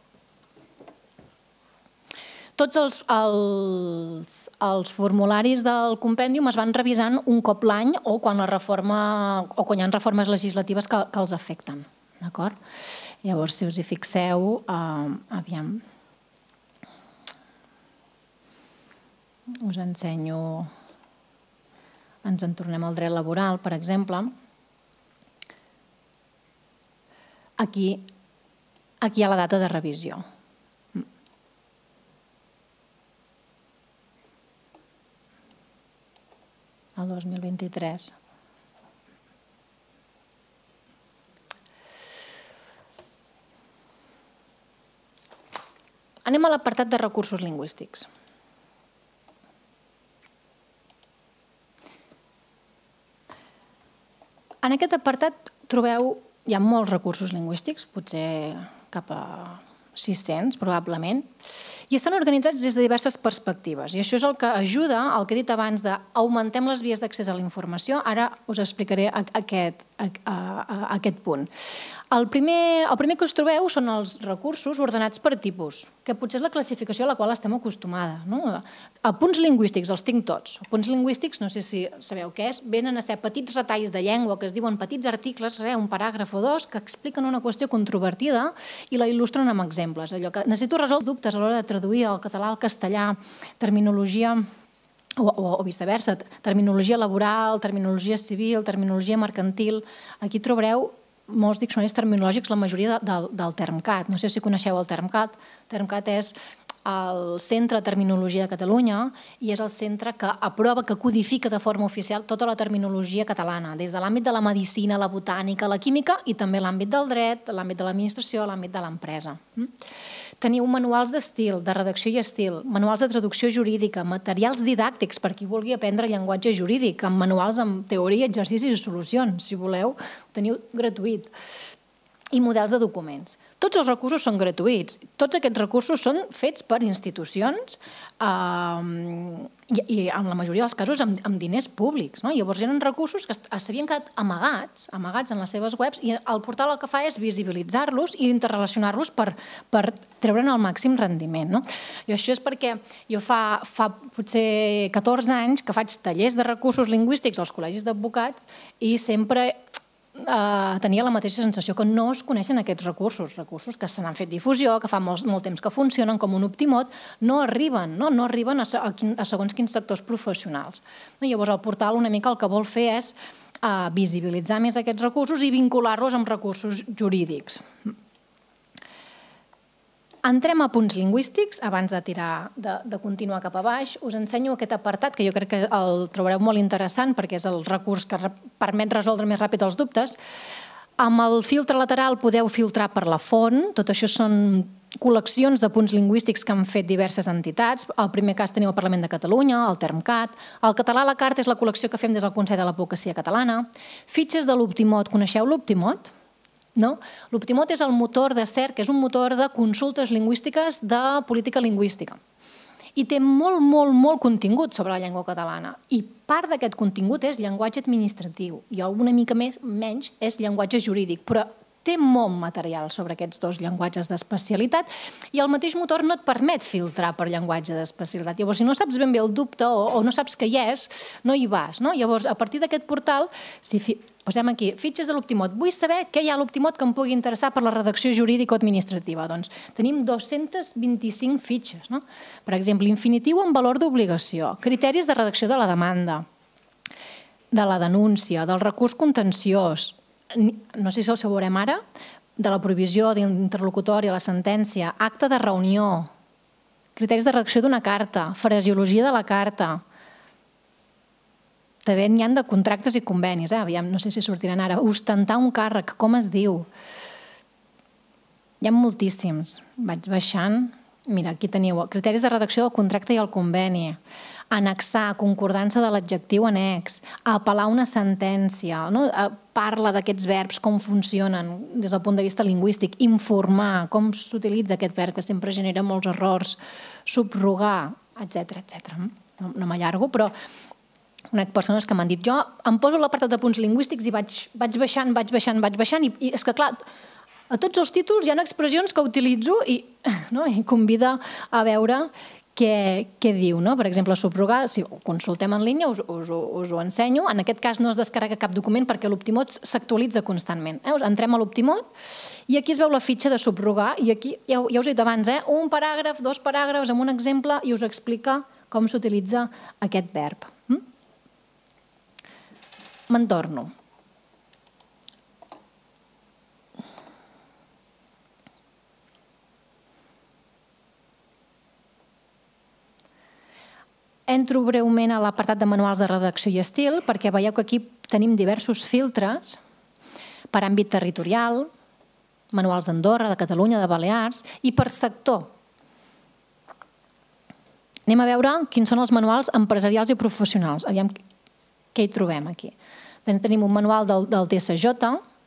Tots els, els, els formularis del compendium es van revisant un cop l'any o quan la reforma o quan hi ha reformes legislatives que, que els afecten. D'acord? Llavors, si us hi fixeu, eh, aviam. Us ensenyo... Ens en tornem al dret laboral, per exemple. Aquí, aquí hi ha la data de revisió. El dos mil vint-i-tres. Anem a l'apartat de recursos lingüístics. En aquest apartat trobeu, hi ha molts recursos lingüístics, potser cap a sis-cents probablement, i estan organitzats des de diverses perspectives. I això és el que ajuda, el que he dit abans, d'augmentem les vies d'accés a la informació. Ara us explicaré aquest, aquest punt. El primer, el primer que us trobeu són els recursos ordenats per tipus, que potser és la classificació a la qual estem acostumada. No? A punts lingüístics els tinc tots. Punts lingüístics, no sé si sabeu què és, venen a ser petits retalls de llengua que es diuen petits articles, un paràgraf o dos, que expliquen una qüestió controvertida i la il·lustren amb exemples. Allò que necessito resoldre dubtes a l'hora de traduir el català al castellà, terminologia o, o, o viceversa, terminologia laboral, terminologia civil, terminologia mercantil. Aquí trobareu molts diccionaris terminològics, la majoria del, del TermCat. No sé si coneixeu el TermCat. TermCat és el Centre de Terminologia de Catalunya i és el centre que aprova, que codifica de forma oficial tota la terminologia catalana, des de l'àmbit de la medicina, la botànica, la química i també l'àmbit del dret, l'àmbit de l'administració, l'àmbit de l'empresa. Teniu manuals d'estil, de redacció i estil, manuals de traducció jurídica, materials didàctics per qui vulgui aprendre llenguatge jurídic, amb manuals amb teoria, exercicis i solucions, si voleu, ho teniu gratuït. I models de documents. Tots els recursos són gratuïts. Tots aquests recursos són fets per institucions i en la majoria dels casos amb diners públics. Llavors eren recursos que s'havien quedat amagats, amagats en les seves webs i el portal el que fa és visibilitzar-los i interrelacionar-los per treure'n el màxim rendiment. I això és perquè jo fa potser catorze anys que faig tallers de recursos lingüístics als col·legis d'advocats i sempre tenia la mateixa sensació que no es coneixen aquests recursos, recursos que se n'han fet difusió, que fa molt temps que funcionen com un Optimot, no arriben, no arriben a segons quins sectors professionals. Llavors el portal una mica el que vol fer és visibilitzar més aquests recursos i vincular-los amb recursos jurídics. Entrem a punts lingüístics, abans de tirar, de continuar cap a baix, us ensenyo aquest apartat, que jo crec que el trobareu molt interessant perquè és el recurs que permet resoldre més ràpid els dubtes. Amb el filtre lateral podeu filtrar per la font, tot això són col·leccions de punts lingüístics que han fet diverses entitats. Al primer cas teniu el Parlament de Catalunya, el TermCat, el català a la carta és la col·lecció que fem des del Consell de l'Advocacia Catalana, fitxes de l'Optimot, coneixeu l'Optimot? L'Optimot és el motor de cerca, és un motor de consultes lingüístiques de política lingüística. I té molt, molt, molt contingut sobre la llengua catalana. I part d'aquest contingut és llenguatge administratiu i alguna mica menys és llenguatge jurídic, però té molt material sobre aquests dos llenguatges d'especialitat i el mateix motor no et permet filtrar per llenguatge d'especialitat. Llavors, si no saps ben bé el dubte o no saps què hi és, no hi vas. Llavors, a partir d'aquest portal, si posem aquí, fitxes de l'Optimot, vull saber què hi ha a l'Optimot que em pugui interessar per la redacció jurídica o administrativa. Doncs tenim dos-centes vint-i-cinc fitxes. Per exemple, infinitiu amb valor d'obligació, criteris de redacció de la demanda, de la denúncia, del recurs contenciós, no sé si el saborem ara, de la provisió d'interlocutori a la sentència, acte de reunió, criteris de redacció d'una carta, fraseologia de la carta. També n'hi ha de contractes i convenis, no sé si sortiran ara. Ostentar un càrrec, com es diu? Hi ha moltíssims. Vaig baixant. Mira, aquí teniu criteris de redacció del contracte i el conveni. annexar, concordança de l'adjectiu annex, apel·lar una sentència, parla d'aquests verbs, com funcionen des del punt de vista lingüístic, informar, com s'utilitza aquest verb que sempre genera molts errors, subrogar, etcètera, etcètera. No m'allargo, però conec persones que m'han dit jo em poso l'apartat de punts lingüístics i vaig baixant, vaig baixant, vaig baixant i és que clar, a tots els títols hi ha expressions que utilitzo i convida a veure què diu. Per exemple, subrogar, si ho consultem en línia us ho ensenyo. En aquest cas no es descarrega cap document perquè l'Optimot s'actualitza constantment. Entrem a l'Optimot i aquí es veu la fitxa de subrogar i aquí ja us he dit abans, un paràgraf, dos paràgrafs amb un exemple i us explica com s'utilitza aquest verb. Me'n torno. Entro breument a l'apartat de manuals de redacció i estil perquè veieu que aquí tenim diversos filtres per àmbit territorial, manuals d'Andorra, de Catalunya, de Balears i per sector. Anem a veure quins són els manuals empresarials i professionals. Aviam què hi trobem aquí. Tenim un manual del T S J,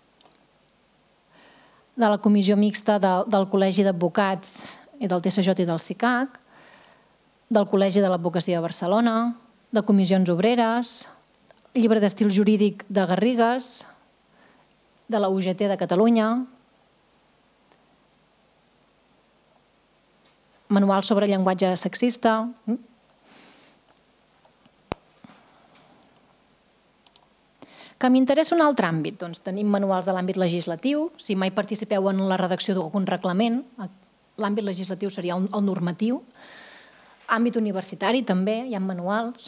de la Comissió Mixta del Col·legi d'Advocats i del T S J i del SICAC, del Col·legi de l'Advocacia de Barcelona, de Comissions Obreres, llibre d'estil jurídic de Garrigues, de la U G T de Catalunya, manual sobre llenguatge sexista. Que m'interessa un altre àmbit. Doncs tenim manuals de l'àmbit legislatiu. Si mai participeu en la redacció d'algun reglament, l'àmbit legislatiu seria el normatiu. Àmbit universitari també, hi ha manuals.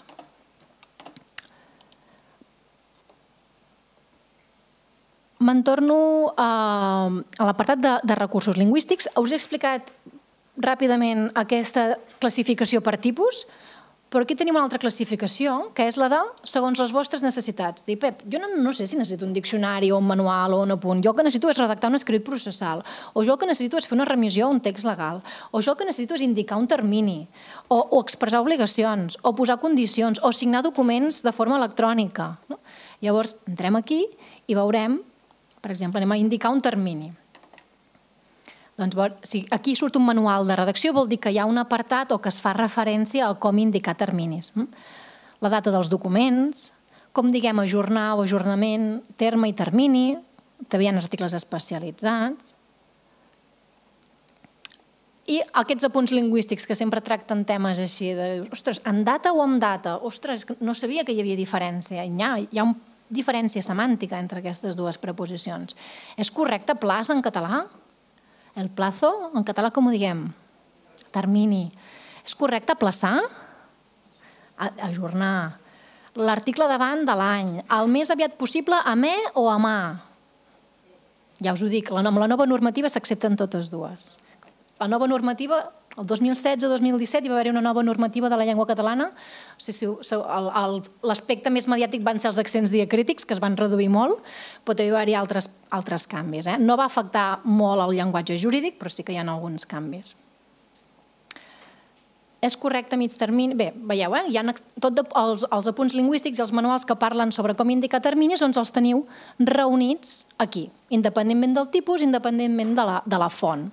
Me'n torno a l'apartat de recursos lingüístics. Us he explicat ràpidament aquesta classificació per tipus, però aquí tenim una altra classificació, que és la de segons les vostres necessitats. Dic, Pep, jo no sé si necessito un diccionari o un manual o un apunt. Jo el que necessito és redactar un escrit processal, o jo el que necessito és fer una remissió a un text legal, o jo el que necessito és indicar un termini, o expressar obligacions, o posar condicions, o signar documents de forma electrònica. Llavors, entrem aquí i veurem, per exemple, anem a indicar un termini. Doncs si aquí surt un manual de redacció vol dir que hi ha un apartat o que es fa referència a com indicar terminis. La data dels documents, com diguem ajornar o ajornament, terme i termini, també hi ha articles especialitzats. I aquests apunts lingüístics que sempre tracten temes així de, ostres, en data o en data? Ostres, no sabia que hi havia diferència. Hi ha una diferència semàntica entre aquestes dues preposicions. És correcte plaç en català? El plazo, en català com ho diguem? Termini. És correcte aplaçar? Ajornar. L'article davant de l'any. El més aviat possible a me o a mà? Ja us ho dic, amb la nova normativa s'accepten totes dues. La nova normativa, el dos mil setze o dos mil disset hi va haver una nova normativa de la llengua catalana. L'aspecte més mediàtic van ser els accents diacrítics, que es van reduir molt, però també va haver-hi altres canvis. No va afectar molt el llenguatge jurídic, però sí que hi ha alguns canvis. És correcte a mig termini? Bé, veieu, hi ha tots els apunts lingüístics i els manuals que parlen sobre com indicar terminis, doncs els teniu reunits aquí, independentment del tipus, independentment de la font.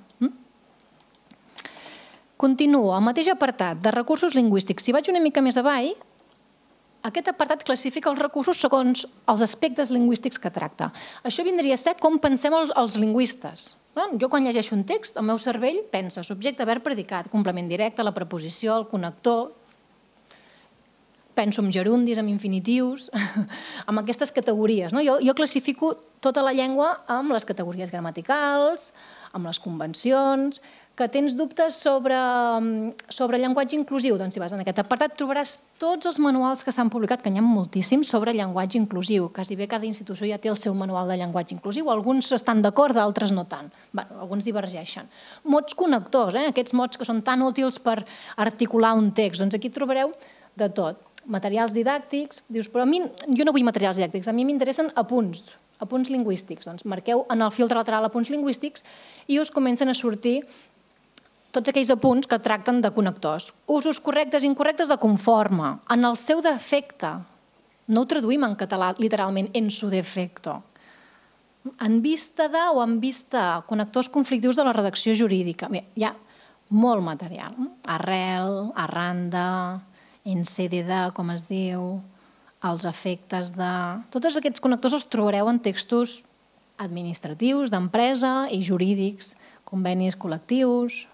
Continuo, al mateix apartat de recursos lingüístics. Si vaig una mica més avall, aquest apartat classifica els recursos segons els aspectes lingüístics que tracta. Això vindria a ser com pensem els lingüistes. Jo quan llegeixo un text, el meu cervell pensa subjecte, verb, predicat, complement directe, la preposició, el connector. Penso en gerundis, en infinitius, amb aquestes categories. Jo classifico tota la llengua amb les categories gramaticals, amb les convencions. Que tens dubtes sobre llenguatge inclusiu? Doncs si vas en aquest apartat trobaràs tots els manuals que s'han publicat, que n'hi ha moltíssims, sobre llenguatge inclusiu. Quasi bé cada institució ja té el seu manual de llenguatge inclusiu. Alguns estan d'acord, d'altres no tant. Alguns divergeixen. Mots connectors, aquests mots que són tan útils per articular un text. Doncs aquí trobareu de tot. Materials didàctics. Dius, però a mi, jo no vull materials didàctics, a mi m'interessen apunts. Apunts lingüístics. Doncs marqueu en el filtre lateral apunts lingüístics i us comencen a sortir tots aquells apunts que tracten de connectors. Usos correctes i incorrectes de conforme. En el seu defecte. No ho traduïm en català literalment en su defecto. En vista de o en vista connectors conflictius de la redacció jurídica. Bé, hi ha molt material. Arrel, arranda, en sede de, com es diu, els efectes de... Tots aquests connectors els trobareu en textos administratius, d'empresa i jurídics, convenis col·lectius.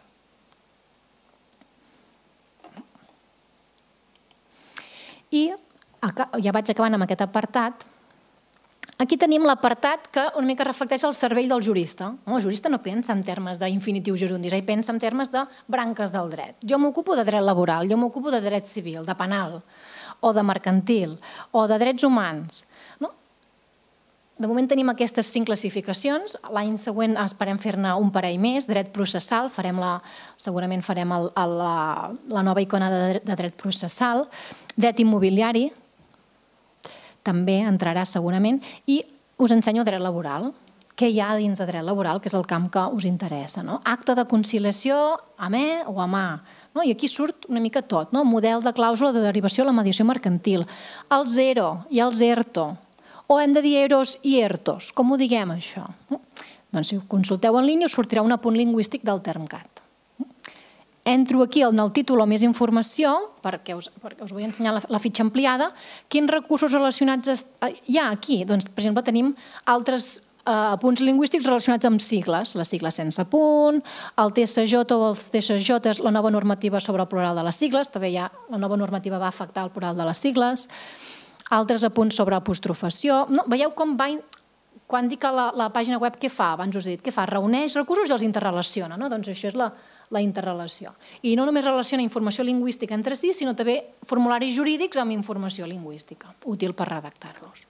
I ja vaig acabant amb aquest apartat. Aquí tenim l'apartat que una mica reflecteix el cervell del jurista. El jurista no pensa en termes d'infinitiu gerundis, ell pensa en termes de branques del dret. Jo m'ocupo de dret laboral, jo m'ocupo de dret civil, de penal, o de mercantil, o de drets humans. De moment tenim aquestes cinc classificacions. L'any següent esperem fer-ne un parell més. Dret processal, segurament farem la nova icona de dret processal. Dret immobiliari, també entrarà segurament. I us ensenyo dret laboral. Què hi ha dins de dret laboral, que és el camp que us interessa. Acte de conciliació a me o a mà. I aquí surt una mica tot. Model de clàusula de derivació a la mediació mercantil. El zero i els ERTO. O hem de dir eros i ertos. Com ho diguem, això? Doncs si ho consulteu en línia us sortirà un apunt lingüístic del termcat. Entro aquí en el títol o més informació, perquè us vull ensenyar la fitxa ampliada. Quins recursos relacionats hi ha aquí? Doncs, per exemple, tenim altres apunts lingüístics relacionats amb sigles. Les sigles sense punt, el T S J o el T S J és la nova normativa sobre el plural de les sigles. També hi ha la nova normativa va afectar el plural de les sigles. Altres apunts sobre apostrofació. Veieu com va... Quan dic a la pàgina web què fa? Abans us he dit què fa? Reuneix recursos i els interrelaciona. Doncs això és la interrelació. I no només relaciona informació lingüística entre si, sinó també formularis jurídics amb informació lingüística, útil per redactar-los.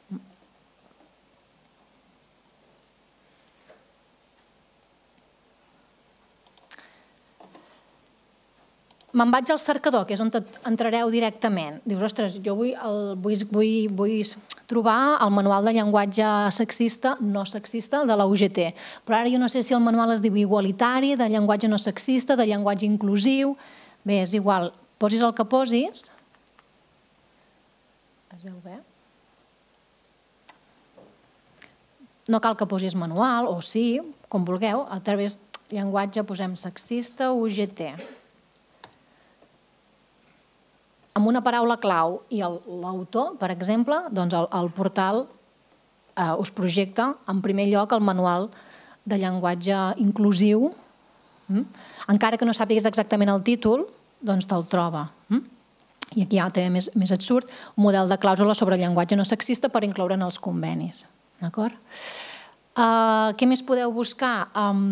Me'n vaig al cercador, que és on entrareu directament. Dius, ostres, jo vull trobar el manual de llenguatge sexista, no sexista, de la U G T. Però ara jo no sé si el manual es diu igualitari, de llenguatge no sexista, de llenguatge inclusiu. Bé, és igual. Posis el que posis. Es veu bé? No cal que posis manual, o sí, com vulgueu. A través de llenguatge posem sexista, U G T. Amb una paraula clau i l'autor, per exemple, doncs el portal us projecta en primer lloc el manual de llenguatge inclusiu. Encara que no sàpigues exactament el títol, doncs te'l troba. I aquí ja també més et surt un model de clàusula sobre llenguatge no sexista per incloure en els convenis. D'acord? Què més podeu buscar?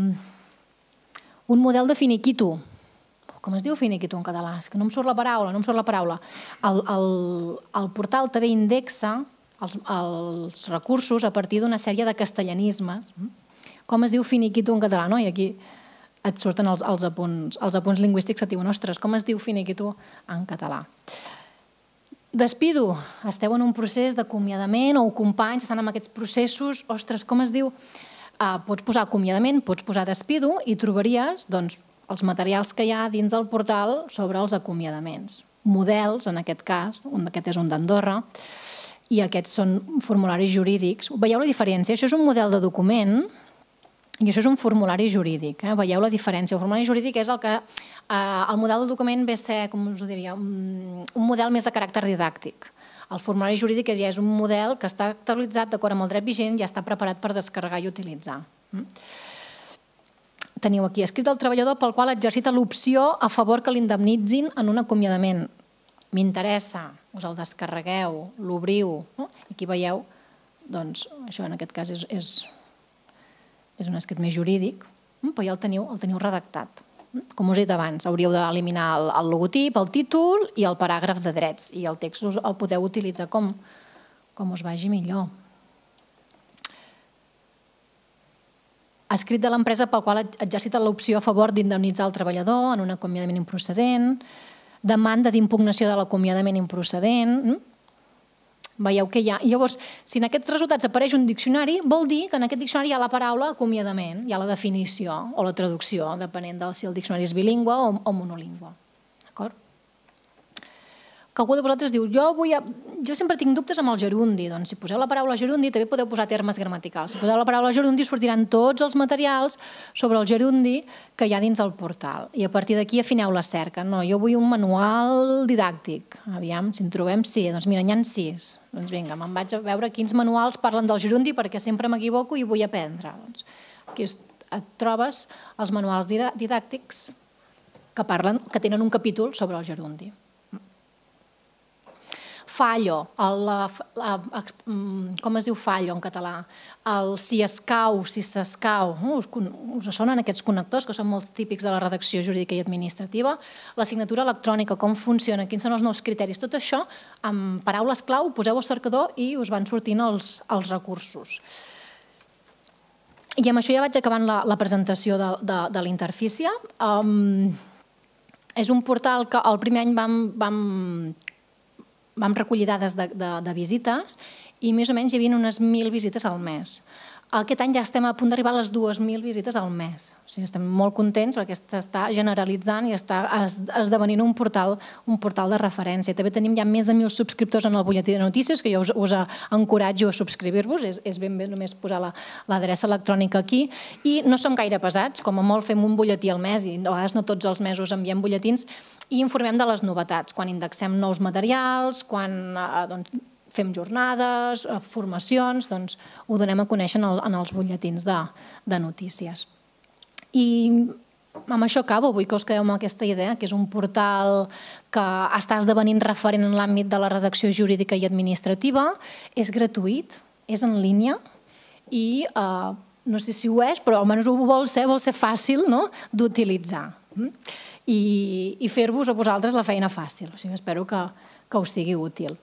Un model de finiquito. Com es diu finiquito en català? És que no em surt la paraula, no em surt la paraula. El portal també indexa els recursos a partir d'una sèrie de castellanismes. Com es diu finiquito en català? I aquí et surten els apunts lingüístics que et diuen, ostres, com es diu finiquito en català? Despido. Esteu en un procés d'acomiadament o companys estan en aquests processos. Ostres, com es diu? Pots posar acomiadament, pots posar despido i trobaries, doncs, els materials que hi ha dins del portal sobre els acomiadaments. Models, en aquest cas, aquest és un d'Andorra, i aquests són formularis jurídics. Veieu la diferència? Això és un model de document i això és un formulari jurídic. Veieu la diferència? El formulari jurídic és el que... El model de document ve a ser, com us ho diria, un model més de caràcter didàctic. El formulari jurídic ja és un model que està actualitzat d'acord amb el dret vigent i ja està preparat per descarregar i utilitzar. Teniu aquí, escrit del treballador pel qual exercita l'opció a favor que l'indemnitzin en un acomiadament. M'interessa, us el descarregueu, l'obriu. Aquí veieu, doncs, això en aquest cas és un escrit més jurídic, però ja el teniu redactat. Com us he dit abans, hauríeu d'eliminar el logotip, el títol i el paràgraf de drets, i el text el podeu utilitzar com us vagi millor. Escrit de l'empresa pel qual exercita l'opció a favor d'indemnitzar el treballador en un acomiadament improcedent, demanda d'impugnació de l'acomiadament improcedent, Veieu que hi ha. Llavors, si en aquests resultats apareix un diccionari, vol dir que en aquest diccionari hi ha la paraula acomiadament, hi ha la definició o la traducció, depenent de si el diccionari és bilingüe o monolingüe. D'acord? Que algú de vosaltres diu, jo, vull a... jo sempre tinc dubtes amb el gerundi. Doncs si poseu la paraula gerundi també podeu posar termes gramaticals. Si poseu la paraula gerundi sortiran tots els materials sobre el gerundi que hi ha dins el portal. I a partir d'aquí afineu la cerca. No, jo vull un manual didàctic. Aviam, si en trobem, sí. Doncs mira, n'hi ha sis. Doncs vinga, me'n vaig a veure quins manuals parlen del gerundi perquè sempre m'equivoco i vull aprendre. Doncs aquí et trobes els manuals didàctics que parlen, que tenen un capítol sobre el gerundi. Fallo, el, la, la, com es diu fallo en català? El si escau, si s'escau, uh, us, us sonen aquests connectors que són molt típics de la redacció jurídica i administrativa, la signatura electrònica, com funciona, quins són els nous criteris, tot això amb paraules clau poseu al cercador i us van sortint els, els recursos. I amb això ja vaig acabant la, la presentació de, de, de l'interfície. Um, és un portal que el primer any vam, vam vam recollir dades de, de, de visites i més o menys hi havia unes mil visites al mes. Aquest any ja estem a punt d'arribar a les dues mil visites al mes. O sigui, estem molt contents perquè està generalitzant i està esdevenint un portal, un portal de referència. També tenim ja més de mil subscriptors en el butlletí de notícies, que jo us, us encoratjo a subscriure-vos, és, és ben bé només posar l'adreça electrònica aquí. I no som gaire pesats, com a molt fem un butlletí al mes i a vegades no tots els mesos enviem butlletins i informem de les novetats, quan indexem nous materials, quan doncs, fem jornades, formacions, doncs ho donem a conèixer en els butlletins de, de notícies. I amb això acabo, vull que us quedeu amb aquesta idea, que és un portal que està esdevenint referent en l'àmbit de la redacció jurídica i administrativa, és gratuït, és en línia i eh, no sé si ho és, però almenys ho vol ser, vol ser fàcil, no?, d'utilitzar i, i fer-vos a vosaltres la feina fàcil. O sigui, espero que, que us sigui útil.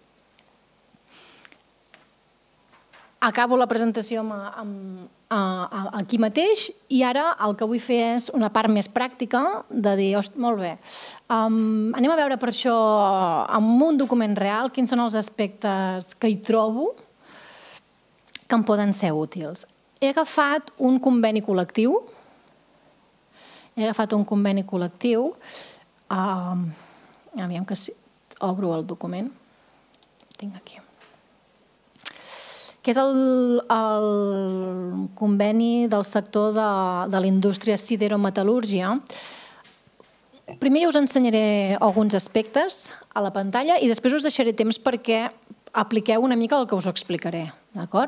Acabo la presentació amb, amb, amb, aquí mateix i ara el que vull fer és una part més pràctica de dir, molt bé, um, anem a veure per això amb un document real quins són els aspectes que hi trobo que em poden ser útils. He agafat un conveni col·lectiu, he agafat un conveni col·lectiu, um, aviam que si obro el document, tinc aquí, que és el, el conveni del sector de, de la indústria siderometal·lúrgia. Primer us ensenyaré alguns aspectes a la pantalla i després us deixaré temps perquè apliqueu una mica el que us explicaré, d'acord?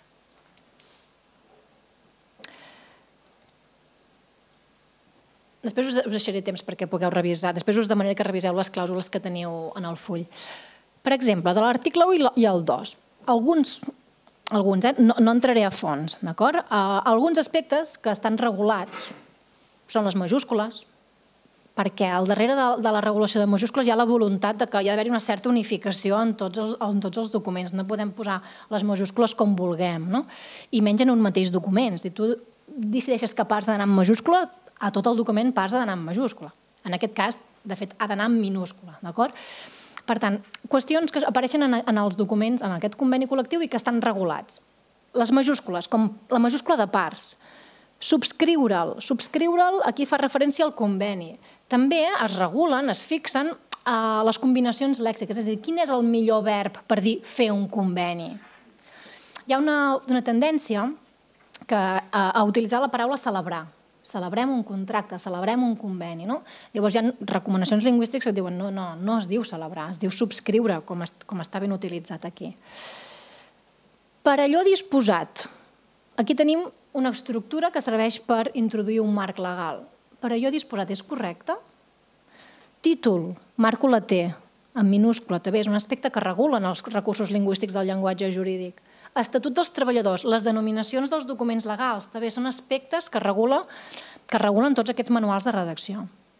Després us deixaré temps perquè pugueu revisar, després us demanaré que reviseu les clàusules que teniu en el full. Per exemple, de l'article u i el dos, alguns Alguns, eh? no, no entraré a fons, d'acord? Uh, alguns aspectes que estan regulats són les majúscules, perquè al darrere de, de la regulació de majúscules hi ha la voluntat de que hi ha d'haver una certa unificació en tots els, en tots els documents. No podem posar les majúscules com vulguem, no? I menys en un mateix document. Si tu decideixes que parts d'anar en majúscula, a tot el document parts d'anar en majúscula. En aquest cas, de fet, ha d'anar en minúscula, d'acord? Per tant, qüestions que apareixen en els documents, en aquest conveni col·lectiu i que estan regulats. Les majúscules, com la majúscula de parts. Subscriure'l. Subscriure'l, aquí fa referència al conveni. També es regulen, es fixen les combinacions lèxiques, és a dir, quin és el millor verb per dir fer un conveni. Hi ha una, una tendència que, a, a utilitzar la paraula celebrar. Celebrem un contracte, celebrem un conveni. No? Llavors hi ha recomanacions lingüístiques que diuen no, no, no es diu celebrar, es diu subscriure, com, es, com està ben utilitzat aquí. Per allò disposat, aquí tenim una estructura que serveix per introduir un marc legal. Per allò disposat és correcte? Títol, marco la T, en minúscula, també és un aspecte que regulen els recursos lingüístics del llenguatge jurídic. Estatut dels treballadors, les denominacions dels documents legals, també són aspectes que regulen, que regulen tots aquests manuals de redacció.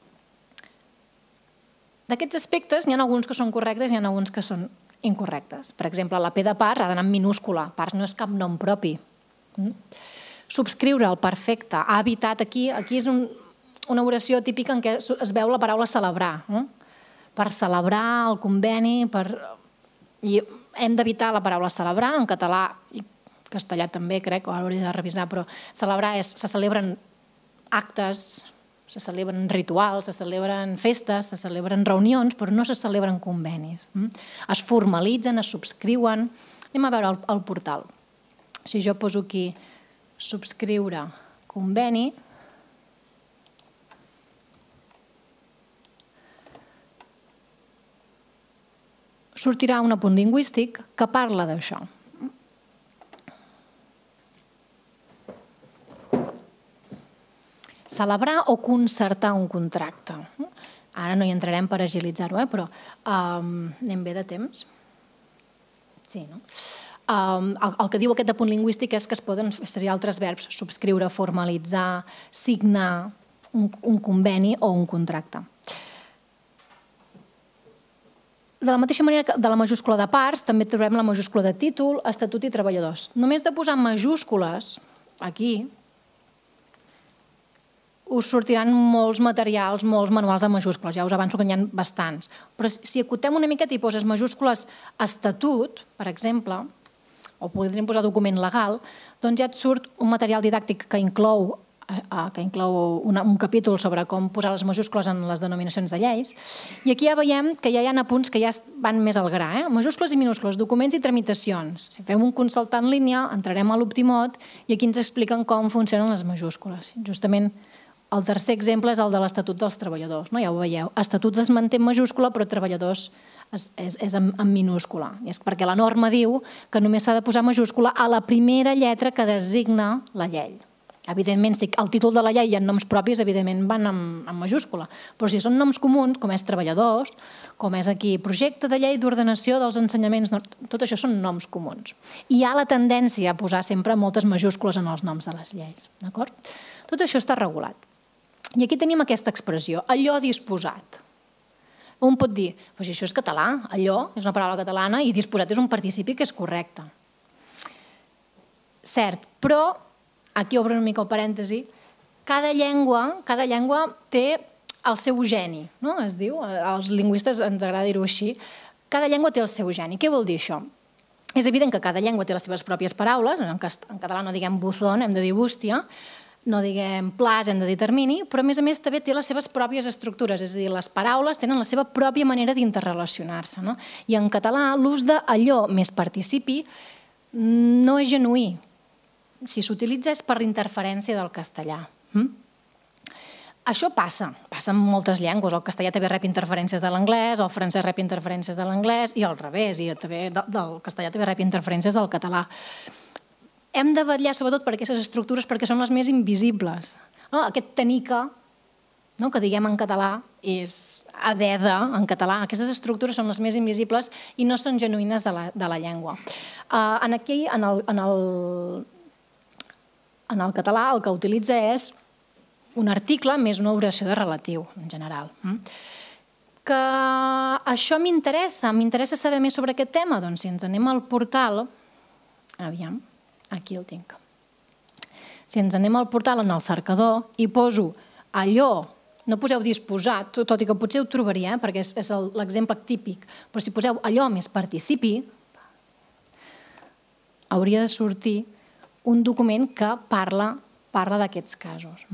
D'aquests aspectes n'hi ha alguns que són correctes i n'hi ha alguns que són incorrectes. Per exemple, la P de parts ha d'anar en minúscula, parts no és cap nom propi. Subscriure el perfecte, ha evitat aquí, aquí és un, una oració típica en què es veu la paraula celebrar. Per celebrar el conveni, per... I hem d'evitar la paraula celebrar, en català i castellà també, crec, o ara hauria de revisar, però celebrar és, se celebren actes, se celebren rituals, se celebren festes, se celebren reunions, però no se celebren convenis. Es formalitzen, es subscriuen. Anem a veure el, el portal. Si jo poso aquí subscriure conveni, sortirà un apunt lingüístic que parla d'això. Celebrar o concertar un contracte. Ara no hi entrarem per agilitzar-ho, eh? Però um, anem bé de temps? Sí, no? Um, el, el que diu aquest apunt lingüístic és que es poden fer altres verbs, subscriure, formalitzar, signar un, un conveni o un contracte. De la mateixa manera que de la majúscula de parts, també trobem la majúscula de títol, estatut i treballadors. Només de posar majúscules aquí, us sortiran molts materials, molts manuals de majúscules, ja us avanço que n'hi ha bastants. Però si acotem una miqueta i poses majúscules estatut, per exemple, o podríem posar document legal, doncs ja et surt un material didàctic que inclou, que inclou una, un capítol sobre com posar les majúscules en les denominacions de lleis. I aquí ja veiem que ja hi ha apunts que ja van més al gra. Eh? Majúscules i minúscules, documents i tramitacions. Si fem un consultar en línia, entrarem a l'Optimot i aquí ens expliquen com funcionen les majúscules. Justament el tercer exemple és el de l'Estatut dels Treballadors. No? Ja ho veieu. Estatut es manté en majúscula, però treballadors és, és, és en, en minúscula. I és perquè la norma diu que només s'ha de posar majúscula a la primera lletra que designa la llei. Evidentment, si al títol de la llei hi ha noms propis, evidentment van en, en majúscula. Però si són noms comuns, com és treballadors, com és aquí projecte de llei d'ordenació dels ensenyaments, tot això són noms comuns. I hi ha la tendència a posar sempre moltes majúscules en els noms de les lleis. D'acord? Tot això està regulat. I aquí tenim aquesta expressió, allò disposat. Un pot dir, però si això és català, allò és una paraula catalana i disposat és un participi que és correcte. Cert, però, aquí obro una mica el parèntesi, cada llengua, cada llengua té el seu geni, no? Es diu, als lingüistes ens agrada dir-ho així, cada llengua té el seu geni. Què vol dir això? És evident que cada llengua té les seves pròpies paraules, en català no diguem buzón, hem de dir bústia, no diguem plaç, hem de dir termini, però a més a més també té les seves pròpies estructures, és a dir, les paraules tenen la seva pròpia manera d'interrelacionar-se. No? I en català l'ús d'allò més participi no és genuí. Si s'utilitza és per interferència del castellà. Mm? Això passa, passa en moltes llengües. El castellà també rep interferències de l'anglès, el francès rep interferències de l'anglès i al revés, i també del castellà també rep interferències del català. Hem de vetllar sobretot per aquestes estructures perquè són les més invisibles. No? Aquest tenir que, no? que diguem en català, és haver de, en català. Aquestes estructures són les més invisibles i no són genuïnes de la, de la llengua. Uh, en aquí, en el, en, el, en el català, el que utilitza és un article més una oració de relatiu, en general. Que això m'interessa, m'interessa saber més sobre aquest tema? Doncs si ens anem al portal, aviam, aquí el tinc. Si ens anem al portal en el cercador i poso allò, no poseu disposat, tot i que potser ho trobaria, eh, perquè és, és l'exemple típic, però si poseu allò més participi, hauria de sortir un document que parla, parla d'aquests casos.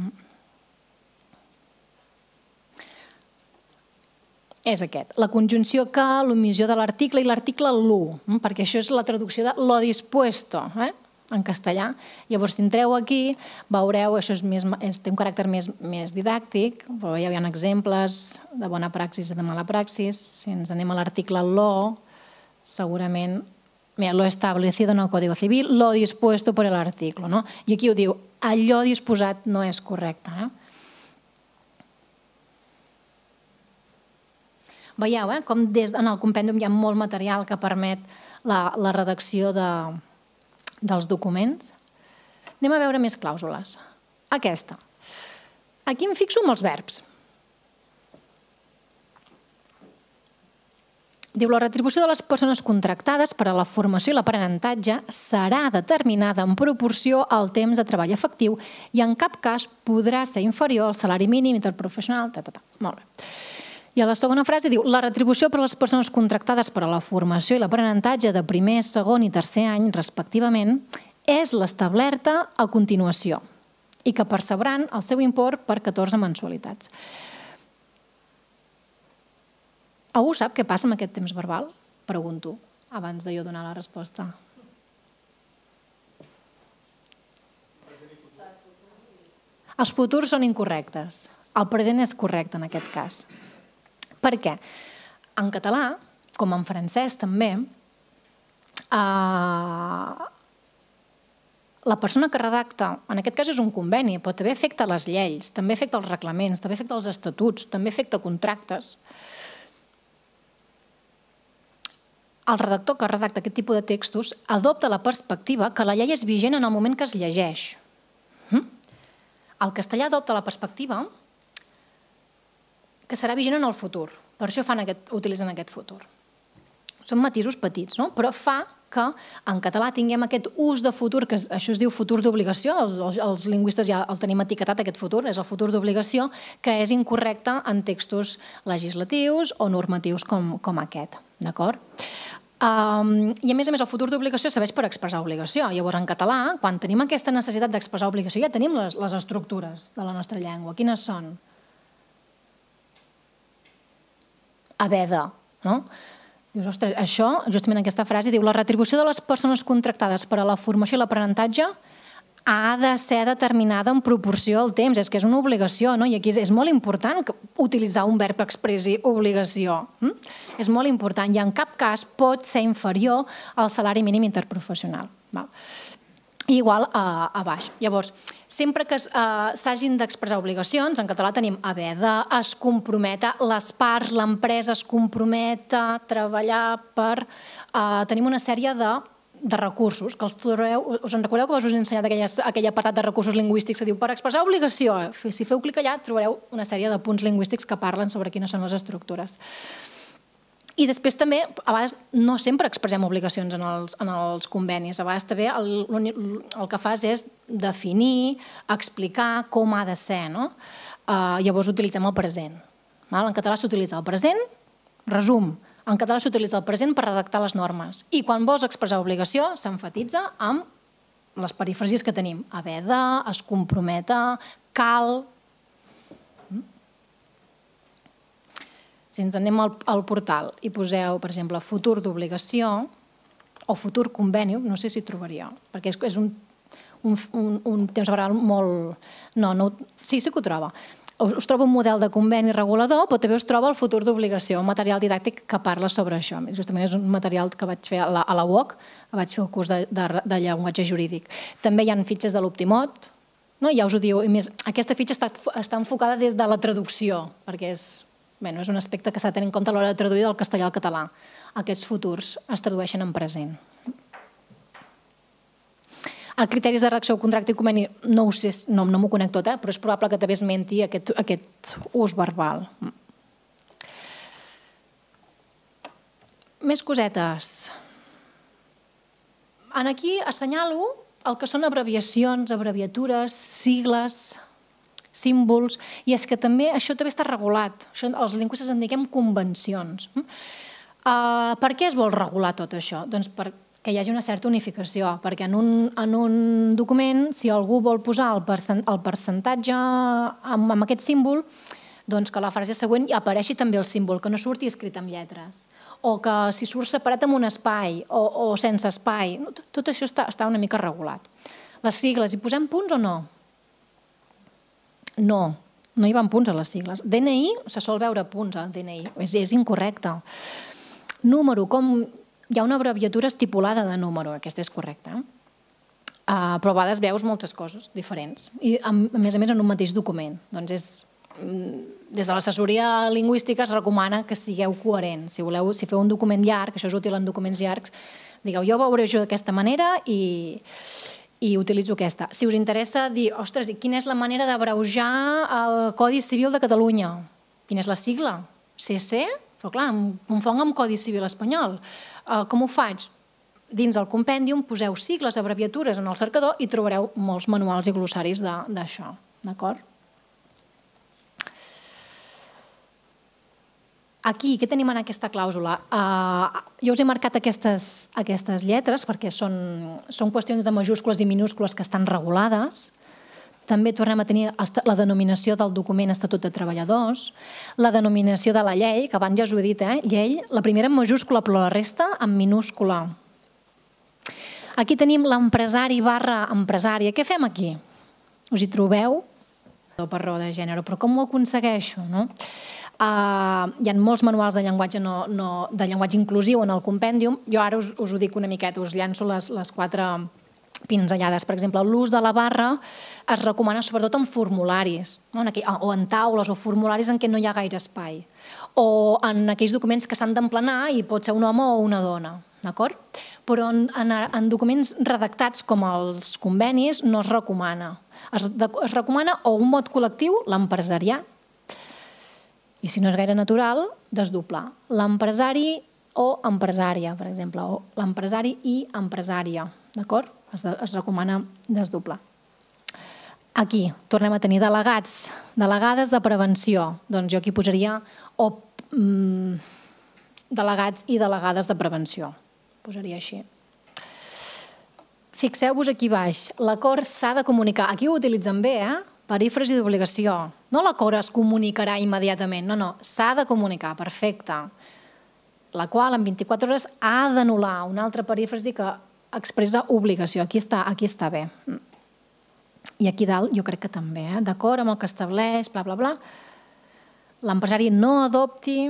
És aquest, la conjunció que, l'omissió de l'article i l'article l'u, perquè això és la traducció de lo dispuesto, eh? en castellà. Llavors, si entreu aquí, veureu, això és més, és, té un caràcter més, més didàctic, però ja hi ha exemples de bona praxis i de mala praxis. Si ens anem a l'article lo, segurament, mira, lo establecido en el Código Civil, lo dispuesto por el artículo, no? I aquí ho diu, allò disposat no és correcte, eh? Veieu, eh, com des, en el compèndum hi ha molt material que permet la, la redacció de, dels documents. Anem a veure més clàusules. Aquesta. Aquí em fixo amb els verbs. Diu, la retribució de les persones contractades per a la formació i l'aprenentatge serà determinada en proporció al temps de treball efectiu i en cap cas podrà ser inferior al salari mínim interprofessional. Ta, ta, ta. Molt bé. I a la segona frase diu la retribució per a les persones contractades per a la formació i l'aprenentatge de primer, segon i tercer any, respectivament, és l'establerta a continuació i que percebran el seu import per catorze mensualitats. Algú sap què passa amb aquest temps verbal? Pregunto, abans de jo donar la resposta. Els futurs són incorrectes. El present és correcte en aquest cas. Per què? En català, com en francès també, la persona que redacta, en aquest cas és un conveni, però també afecta les lleis, també afecta els reglaments, també afecta els estatuts, també afecta contractes. El redactor que redacta aquest tipus de textos adopta la perspectiva que la llei és vigent en el moment que es llegeix. El castellà adopta la perspectiva que serà vigent en el futur. Per això fan aquest, utilitzen aquest futur. Són matisos petits, no? Però fa que en català tinguem aquest ús de futur, que això es diu futur d'obligació, els, els, els lingüistes ja el tenim etiquetat, aquest futur, és el futur d'obligació, que és incorrecte en textos legislatius o normatius com, com aquest. D'acord? Um, I a més a més el futur d'obligació serveix per expressar obligació. Llavors en català, quan tenim aquesta necessitat d'expressar obligació, ja tenim les, les estructures de la nostra llengua. Quines són? Haver de, no? Dius, ostres, això, justament aquesta frase, diu la retribució de les persones contractades per a la formació i l'aprenentatge ha de ser determinada en proporció al temps, és que és una obligació, no? I aquí és molt important utilitzar un verb que expressi obligació. Mm? És molt important i en cap cas pot ser inferior al salari mínim interprofessional. Val? Igual a, a baix. Llavors, sempre que uh, s'hagin d'expressar obligacions, en català tenim haver de, es comprometa, les parts, l'empresa es compromet a treballar per... Uh, tenim una sèrie de de recursos, que els trobareu, us en recordeu que us he ensenyat aquelles, aquell apartat de recursos lingüístics que diu per expressar obligació. Si feu clic allà trobareu una sèrie de punts lingüístics que parlen sobre quines són les estructures. I després també, a vegades, no sempre expressem obligacions en els, en els convenis. A vegades també el, el que fas és definir, explicar com ha de ser. No? Uh, llavors utilitzem el present. Val? En català s'utilitza el present, resum. En català s'utilitza el present per redactar les normes. I quan vols expressar obligació, s'enfatitza amb les perífrasis que tenim. Haver de, es comprometa, cal... Si ens anem al, al portal i poseu, per exemple, futur d'obligació o futur conveni, no sé si trobaríeu, perquè és, és un, un, un, un temps verbal molt... No, no, sí, sí que ho troba. Us troba un model de conveni regulador, però també us troba el futur d'obligació, un material didàctic que parla sobre això. Justament és un material que vaig fer a la, a la U O C, vaig fer el curs de, de, de llenguatge jurídic. També hi ha fitxes de l'Optimot, no? Ja us ho diu, i més, aquesta fitxa està, està enfocada des de la traducció, perquè és, bueno, és un aspecte que s'ha de tenir en compte a l'hora de traduir del castellà al català. Aquests futurs es tradueixen en present. A criteris de redacció, contracte i conveni, no ho sé, no, no m'ho conec tot, eh? Però és probable que també esmenti aquest, aquest ús verbal. Més cosetes. Aquí assenyalo el que són abreviacions, abreviatures, sigles, símbols, i és que també això també està regulat. Això, els lingüistes en diguem convencions. Uh, per què es vol regular tot això? Doncs per que hi hagi una certa unificació, perquè en un, en un document, si algú vol posar el, percent, el percentatge amb, amb aquest símbol, doncs que la frase següent hi apareixi també el símbol, que no surti escrit amb lletres, o que si surt separat amb un espai o, o sense espai. Tot això està, està una mica regulat. Les sigles, hi posem punts o no? No, no hi van punts a les sigles. D N I, se sol veure punts al D N I, és, és incorrecte. Número, com... Hi ha una abreviatura estipulada de número, aquesta és correcta, uh, però a vegades veus moltes coses diferents. I a més a més en un mateix document. Doncs és, des de l'assessoria lingüística es recomana que sigueu coherents. Si voleu, si feu un document llarg, això és útil en documents llargs, digueu, jo veuré això d'aquesta manera i, i utilitzo aquesta. Si us interessa dir, ostres, quina és la manera d'abreujar el Codi Civil de Catalunya? Quina és la sigla? C C? Però clar, em confonc amb Codi Civil espanyol. Com ho faig? Dins el compèndium poseu sigles, abreviatures en el cercador i trobareu molts manuals i glossaris d'això. D'acord? Aquí, què tenim en aquesta clàusula? Jo us he marcat aquestes lletres perquè són qüestions de majúscules i minúscules que estan regulades. També tornem a tenir la denominació del document Estatut de Treballadors, la denominació de la llei, que abans ja us ho he dit, llei, la primera en majúscula però la resta en minúscula. Aquí tenim l'empresari barra empresària. Què fem aquí? Us hi trobeu? Per raó de gènere, però com ho aconsegueixo? Hi ha molts manuals de llenguatge inclusiu en el compèndium. Jo ara us ho dic una miqueta, us llanço les quatre pinzellades. Per exemple, l'ús de la barra es recomana sobretot en formularis, o en taules o formularis en què no hi ha gaire espai, o en aquells documents que s'han d'emplenar i pot ser un home o una dona. Però en documents redactats com els convenis no es recomana. Es recomana o un mot col·lectiu, l'empresariat, i si no és gaire natural, desdoblar. L'empresari o empresària, per exemple, o l'empresari i empresària, d'acord? Es recomana desdoblar. Aquí tornem a tenir delegats, delegades de prevenció. Doncs jo aquí posaria delegats i delegades de prevenció. Posaria així. Fixeu-vos aquí baix, l'acord s'ha de comunicar. Aquí ho utilitzen bé, eh? Perífrasi d'obligació. No l'acord es comunicarà immediatament, no, no, s'ha de comunicar, perfecte. La qual en vint-i-quatre hores ha d'anul·lar una altra perífrasi que expressa obligació. Aquí està bé. I aquí dalt jo crec que també, d'acord amb el que estableix, bla, bla, bla. L'empresari no adopti...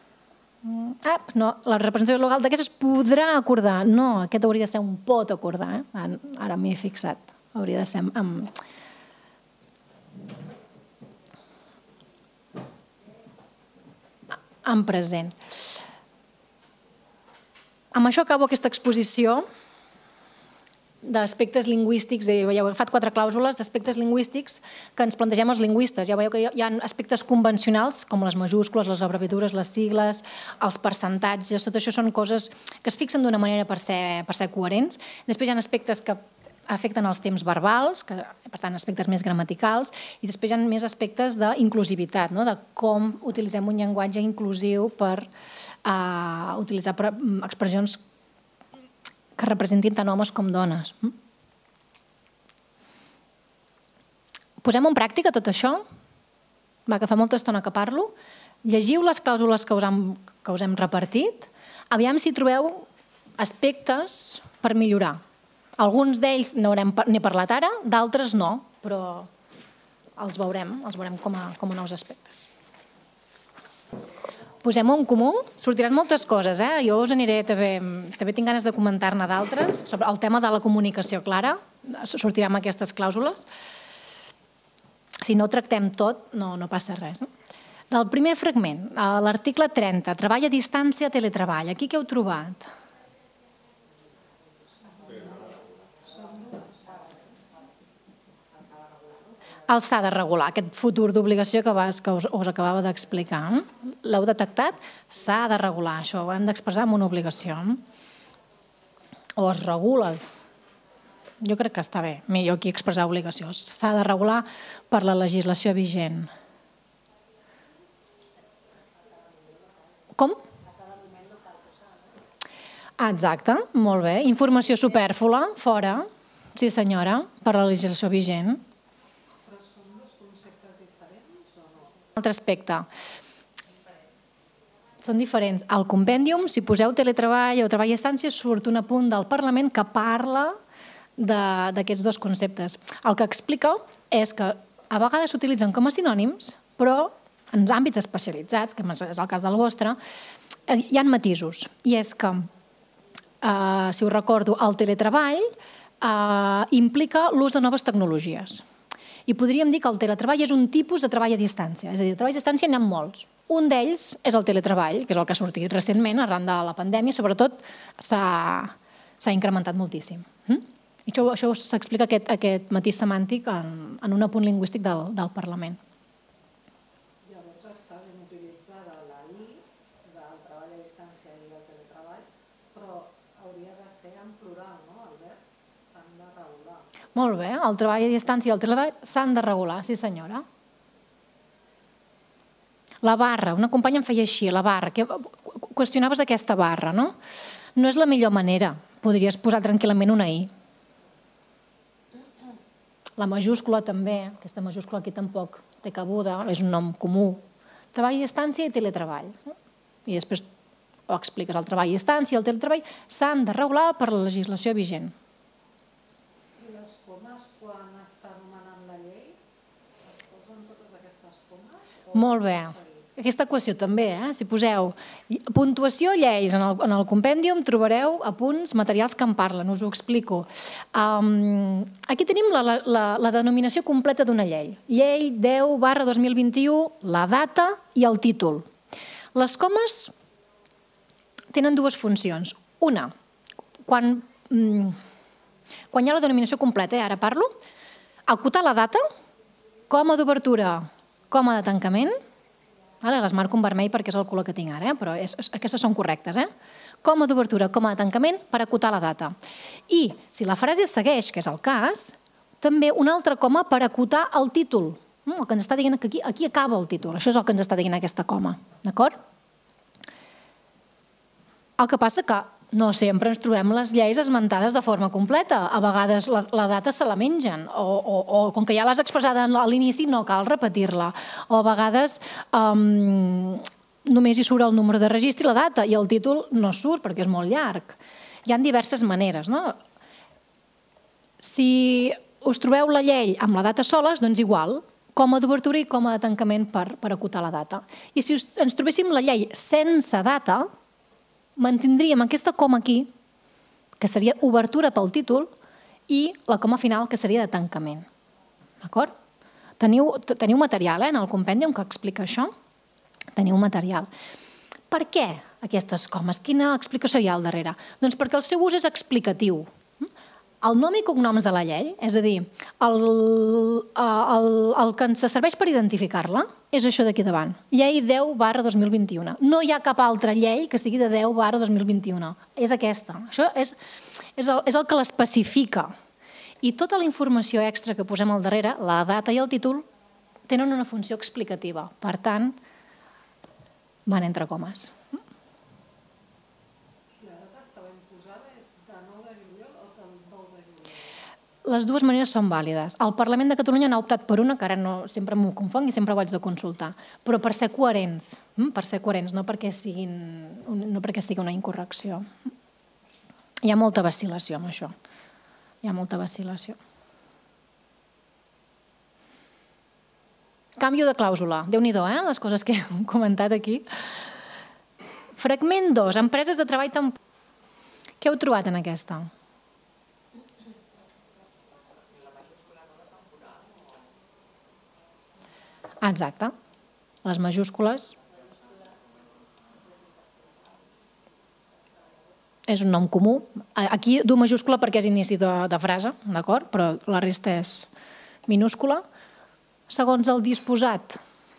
La representació legal d'aquestes es podrà acordar. No, aquest hauria de ser un pot acordar. Ara m'hi he fixat. Hauria de ser amb... en present. Amb això acabo aquesta exposició d'aspectes lingüístics. Ja heu agafat quatre clàusules d'aspectes lingüístics que ens plantegem els lingüistes. Ja veieu que hi ha aspectes convencionals, com les majúscules, les abreviatures, les sigles, els percentatges, tot això són coses que es fixen d'una manera per ser coherents. Després hi ha aspectes que afecten els temps verbals, per tant, aspectes més gramaticals, i després hi ha més aspectes d'inclusivitat, de com utilitzem un llenguatge inclusiu per utilitzar expressions que representin tant homes com dones. Posem en pràctica tot això? Va, que fa molta estona que parlo. Llegiu les clàusules que us hem repartit. Aviam si trobeu aspectes per millorar. Alguns d'ells n'he parlat ara, d'altres no, però els veurem, els veurem com a nous aspectes. Posem-ho en comú, sortiran moltes coses, eh? Jo us aniré, també tinc ganes de comentar-ne d'altres, sobre el tema de la comunicació clara, sortirà amb aquestes clàusules. Si no ho tractem tot, no passa res. Del primer fragment, l'article trenta, treball a distància, teletreball. Aquí què heu trobat? El s'ha de regular, aquest futur d'obligació que us acabava d'explicar. L'heu detectat? S'ha de regular, això ho hem d'expressar amb una obligació. O es regula. Jo crec que està bé, millor aquí expressar obligació. S'ha de regular per la legislació vigent. Com? Exacte, molt bé. Informació supèrflua, fora. Sí senyora, per la legislació vigent. Un altre aspecte. Són diferents. Al compèndium, si poseu teletreball o treball a distància, surt un apunt del Parlament que parla d'aquests dos conceptes. El que explica és que a vegades s'utilitzen com a sinònims, però en àmbits especialitzats, que és el cas del vostre, hi ha matisos. I és que, si us recordo, el teletreball implica l'ús de noves tecnologies. I podríem dir que el teletreball és un tipus de treball a distància. És a dir, de treball a distància n'hi ha molts. Un d'ells és el teletreball, que és el que ha sortit recentment arran de la pandèmia, sobretot s'ha incrementat moltíssim. I això s'explica aquest matís semàntic en un apunt lingüístic del Parlament. Llavors està ben utilitzada la I del treball a distància i del teletreball, però hauria de ser en plural, no? El verb s'han de regular. Molt bé, el treball a distància i el teletreball s'han de regular, sí senyora. La barra, una companya em feia així, la barra, que qüestionaves aquesta barra, no? No és la millor manera, podries posar tranquil·lament una i. La majúscula també, aquesta majúscula aquí tampoc té cabuda, és un nom comú. Treball a distància i teletreball. I després ho expliques, el treball a distància i el teletreball s'han de regular per la legislació vigent. I les comes, quan està anomenant la llei, es posen totes aquestes comes? Molt bé. Aquesta equació també, eh? Si poseu puntuació lleis en el, en el compèndium, trobareu apunts materials que en parlen, us ho explico. Um, aquí tenim la, la, la denominació completa d'una llei. Llei deu barra dos mil vint-i-u, la data i el títol. Les comes tenen dues funcions. Una, quan, mm, quan hi ha la denominació completa, eh, ara parlo, acotar la data, coma d'obertura, coma de tancament. Les marco en vermell perquè és el color que tinc ara, però aquestes són correctes. Coma d'obertura, coma de tancament per acotar la data. I si la frase segueix, que és el cas, també una altra coma per acotar el títol. El que ens està dient que aquí, aquí acaba el títol. Això és el que ens està dient aquesta coma. D'acord? El que passa que no sempre ens trobem les lleis esmentades de forma completa. A vegades la, la data se la mengen o, o, o com que ja l'has expressada a l'inici no cal repetir-la. O a vegades um, només hi surt el número de registre i la data i el títol no surt perquè és molt llarg. Hi ha diverses maneres, no? Si us trobeu la llei amb la data soles, doncs igual, coma d'obertura i coma de tancament per, per acotar la data. I si us, ens trobéssim la llei sense data, mantindríem aquesta coma aquí, que seria obertura pel títol, i la coma final, que seria de tancament. D'acord? Teniu, teniu material eh, en el compèndium que explica això? Teniu material. Per què aquestes comes? Quina explicació hi ha al darrere? Doncs perquè el seu ús és explicatiu. El nom i cognoms de la llei, és a dir, el, el, el que ens serveix per identificar-la, és això d'aquí davant. Llei deu barra dos mil vint-i-u. No hi ha cap altra llei que sigui de deu barra dos mil vint-i-u. És aquesta. Això és, és, el, és el que l'especifica. I tota la informació extra que posem al darrere, la data i el títol, tenen una funció explicativa. Per tant, van entre comes. Les dues maneres són vàlides. El Parlament de Catalunya n'ha optat per una, que ara no, sempre m'ho confong i sempre ho haig de consultar, però per ser coherents, per ser coherents, no perquè, siguin, no perquè sigui una incorrecció. Hi ha molta vacil·lació amb això. Hi ha molta vacil·lació. Canvio de clàusula. Déu-n'hi-do, eh? Les coses que he comentat aquí. Fragment dos. Empreses de treball temporal. Què heu trobat en aquesta? Exacte. Les majúscules és un nom comú. Aquí du majúscula perquè és inici de, de frase, d'acord? Però la resta és minúscula. Segons el disposat.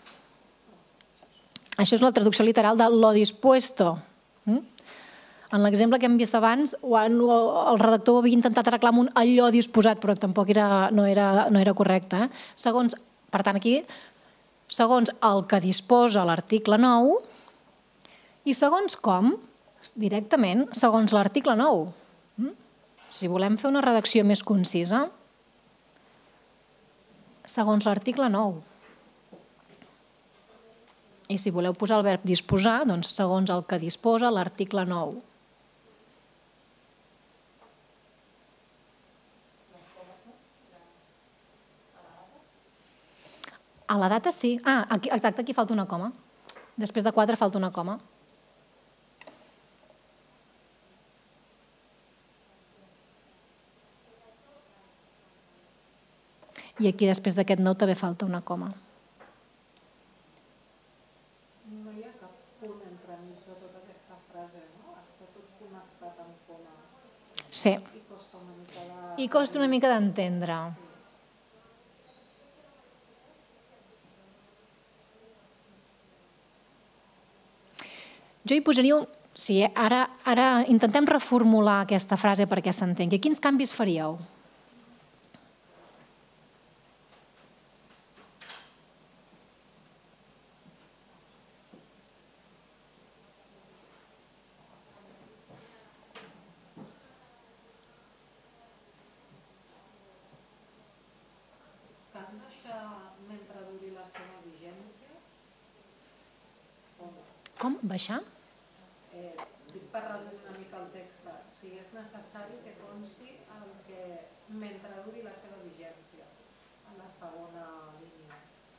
Això és la traducció literal de lo dispuesto. En l'exemple que hem vist abans, el redactor havia intentat arreglar amb un allò disposat, però tampoc era, no, era, no era correcte. Eh? Segons, per tant, aquí... segons el que disposa l'article nou i segons com, directament, segons l'article nou. Si volem fer una redacció més concisa, segons l'article nou. I si voleu posar el verb disposar, doncs segons el que disposa l'article nou. A la data sí. Ah, aquí, exacte, aquí falta una coma. Després de quatre falta una coma. I aquí després d'aquest nou també falta una coma. No hi ha cap punt entremig de tota aquesta frase, no? Està tot connectat amb comes. Sí. I costa una mica de... I costa una mica d'entendre. Jo hi posaria... Sí, ara, ara intentem reformular aquesta frase perquè s'entengui. Quins canvis faríeu? Com? Baixar? Dic per reduir una mica el text, si és necessari que consti el que mentre duri la seva vigència, en la segona línia.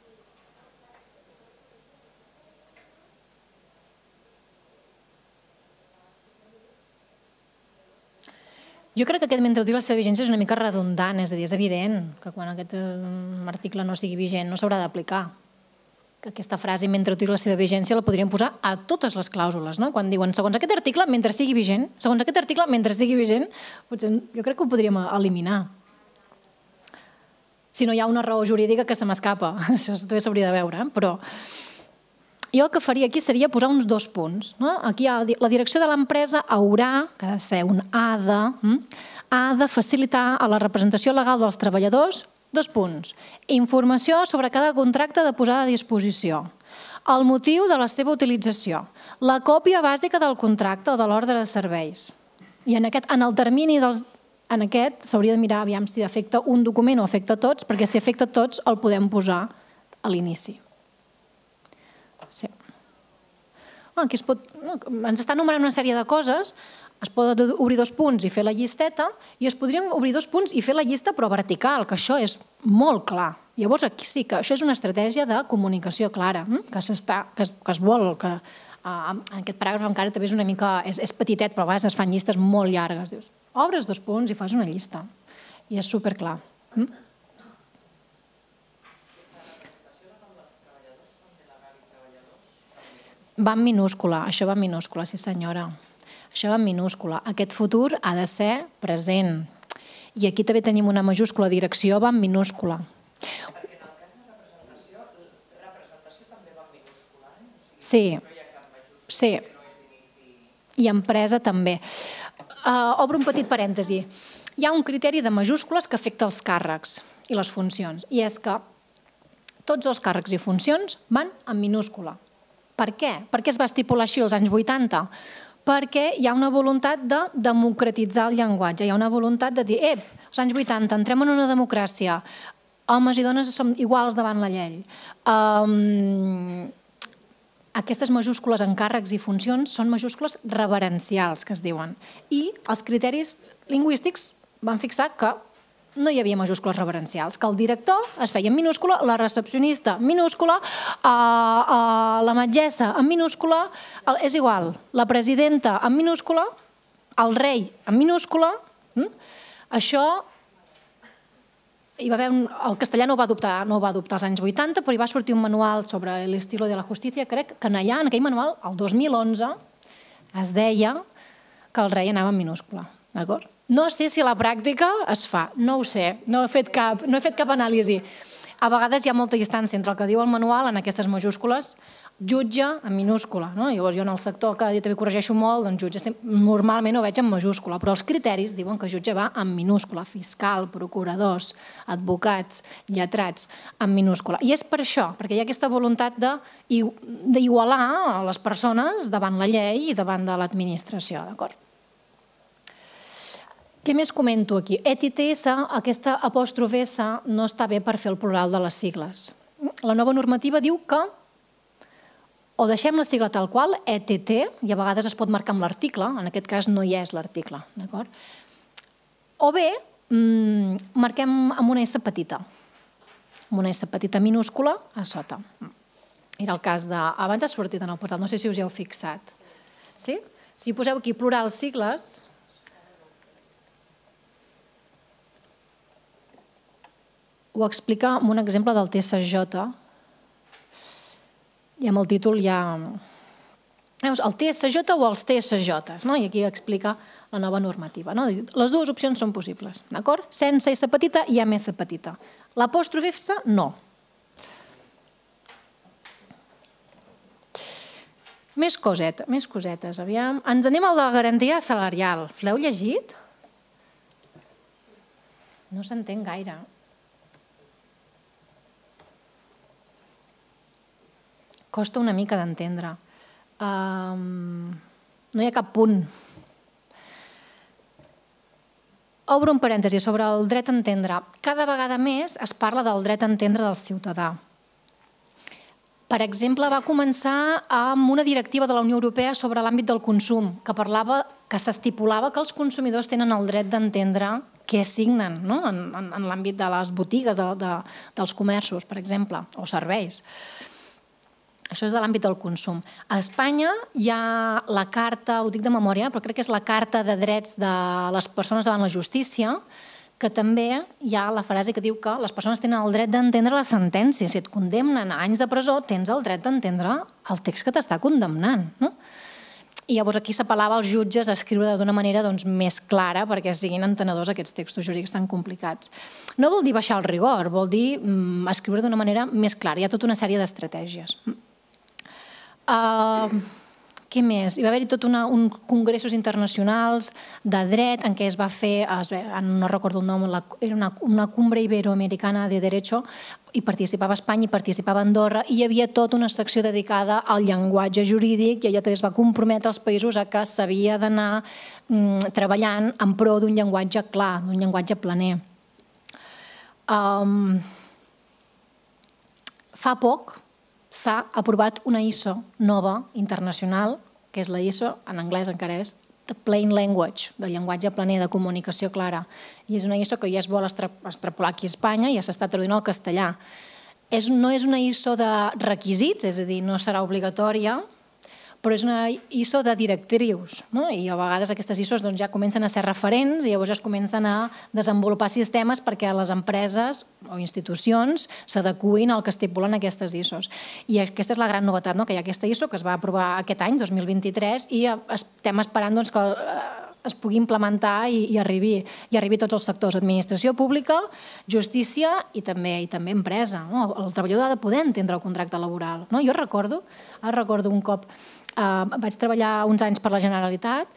Jo crec que aquest mentre duri la seva vigència és una mica redundant, és a dir, és evident que quan aquest article no sigui vigent no s'haurà d'aplicar. Que aquesta frase, mentre duri la seva vigència, la podríem posar a totes les clàusules, no? Quan diuen, segons aquest article, mentre sigui vigent, segons aquest article, mentre sigui vigent, potser jo crec que ho podríem eliminar. Si no hi ha una raó jurídica que se m'escapa, això també s'hauria de veure, però jo el que faria aquí seria posar uns dos punts. Aquí hi ha la direcció de l'empresa haurà, que ha de ser un ha de, ha de facilitar a la representació legal dels treballadors dos punts. Informació sobre cada contracte de posada a disposició. El motiu de la seva utilització. La còpia bàsica del contracte o de l'ordre de serveis. I en, aquest, en el termini dels... En aquest s'hauria de mirar aviam si afecta un document o afecta tots, perquè si afecta tots el podem posar a l'inici. Sí. Aquí es pot, ens està enumerant una sèrie de coses, es poden obrir dos punts i fer la llisteta, i es podrien obrir dos punts i fer la llista però vertical, que això és molt clar. Llavors aquí sí que això és una estratègia de comunicació clara, que, que, es, que es vol, que uh, en aquest paràgraf encara també és una mica, és, és petitet, però a vegades es fan llistes molt llargues. Dius, obres dos punts i fas una llista, i és superclar. Mm? Va en minúscula, això va en minúscula, sí senyora. Això va en minúscula. Aquest futur ha de ser present. I aquí també tenim una majúscula, direcció va en minúscula. Perquè en el cas de representació, representació també va en minúscula, eh? Sí. No hi ha cap majúscula, sí. Que no és inici. I empresa també. Uh, obro un petit parèntesi. Hi ha un criteri de majúscules que afecta els càrrecs i les funcions, i és que tots els càrrecs i funcions van en minúscula. Per què? Per què es va estipular així als anys vuitanta? Perquè hi ha una voluntat de democratitzar el llenguatge, hi ha una voluntat de dir, ep, als anys vuitanta entrem en una democràcia, homes i dones som iguals davant la llei. Um, aquestes majúscules en càrrecs i funcions són majúscules reverencials, que es diuen. I els criteris lingüístics van fixar que no hi havia majúscules reverencials, que el director es feia en minúscula, la recepcionista en minúscula, la metgessa en minúscula, és igual, la presidenta en minúscula, el rei en minúscula. Això, hi va haver un, el castellà no ho va adoptar, no ho va adoptar als anys vuitanta, però hi va sortir un manual sobre l'estilo de la justícia, crec que allà, en aquell manual, el dos mil onze, es deia que el rei anava en minúscula, d'acord? No sé si a la pràctica es fa, no ho sé, no he fet cap, no he fet cap anàlisi. A vegades hi ha molta distància entre el que diu el manual en aquestes majúscules, jutge en minúscula. No? Llavors jo en el sector que també corregeixo molt, doncs jutge normalment ho veig en majúscula, però els criteris diuen que jutge va en minúscula, fiscal, procuradors, advocats, lletrats, en minúscula. I és per això, perquè hi ha aquesta voluntat d'igualar les persones davant la llei i davant de l'administració, d'acord? Què més comento aquí? E T T S, aquesta apòstrof S, no està bé per fer el plural de les sigles. La nova normativa diu que o deixem la sigla tal qual, E T T, i a vegades es pot marcar amb l'article, en aquest cas no hi és l'article, d'acord? O bé, marquem amb una S petita, amb una S petita minúscula a sota. Era el cas de... Abans ha sortit en el portal, no sé si us hi heu fixat. Sí? Si poseu aquí plural sigles... Ho explica amb un exemple del T S J, i amb el títol hi ha el T S J o els T S Js, i aquí explica la nova normativa. Les dues opcions són possibles, d'acord? Sense S petita i amb S petita. L'apòstrof S, no. Més cosetes, més cosetes, aviam. Ens anem al de la garantia salarial. L'heu llegit? No s'entén gaire. Costa una mica d'entendre. No hi ha cap punt. Obro un parèntesi sobre el dret a entendre. Cada vegada més es parla del dret a entendre del ciutadà. Per exemple, va començar amb una directiva de la Unió Europea sobre l'àmbit del consum, que parlava, que s'estipulava que els consumidors tenen el dret d'entendre què signen, no? en, en, en l'àmbit de les botigues, de, de, dels comerços, per exemple, o serveis. Això és de l'àmbit del consum. A Espanya hi ha la carta, ho dic de memòria, però crec que és la Carta de Drets de les Persones davant la Justícia, que també hi ha la frase que diu que les persones tenen el dret d'entendre la sentència. Si et condemnen a anys de presó, tens el dret d'entendre el text que t'està condemnant. No? I llavors aquí s'apel·lava als jutges a escriure d'una manera doncs, més clara perquè siguin entenedors aquests textos jurídics tan complicats. No vol dir baixar el rigor, vol dir mm, escriure d'una manera més clara. Hi ha tota una sèrie d'estratègies. Uh, què més? Hi va haver-hi tot una, un congressos internacionals de dret en què es va fer, es, no recordo el nom, la, era una, una cumbre iberoamericana de Derecho, i participava Espanya i participava Andorra, i hi havia tota una secció dedicada al llenguatge jurídic, i allà també es va comprometre els països a que s'havia d'anar mm, treballant en pro d'un llenguatge clar, d'un llenguatge planer. Um, fa poc s'ha aprovat una I S O nova, internacional, que és la I S O, en anglès encara és, de plain language, de llenguatge planer, de comunicació clara. I és una I S O que ja es vol extrapolar aquí a Espanya, ja s'està traduint al castellà. És, no és una I S O de requisits, és a dir, no serà obligatòria, però és una I S O de directrius, no? I a vegades aquestes I S Os doncs, ja comencen a ser referents i llavors es comencen a desenvolupar sistemes perquè les empreses o institucions s'adecuïn al que estipulen aquestes I S Os. I aquesta és la gran novetat, no? Que hi ha aquesta I S O que es va aprovar aquest any, dos mil vint-i-tres, i estem esperant doncs, que es pugui implementar i, i, arribi, i arribi a tots els sectors, administració pública, justícia i també, i també empresa. No? El treballador ha de poder entendre el contracte laboral. No? Jo recordo, ara recordo un cop, Uh, vaig treballar uns anys per la Generalitat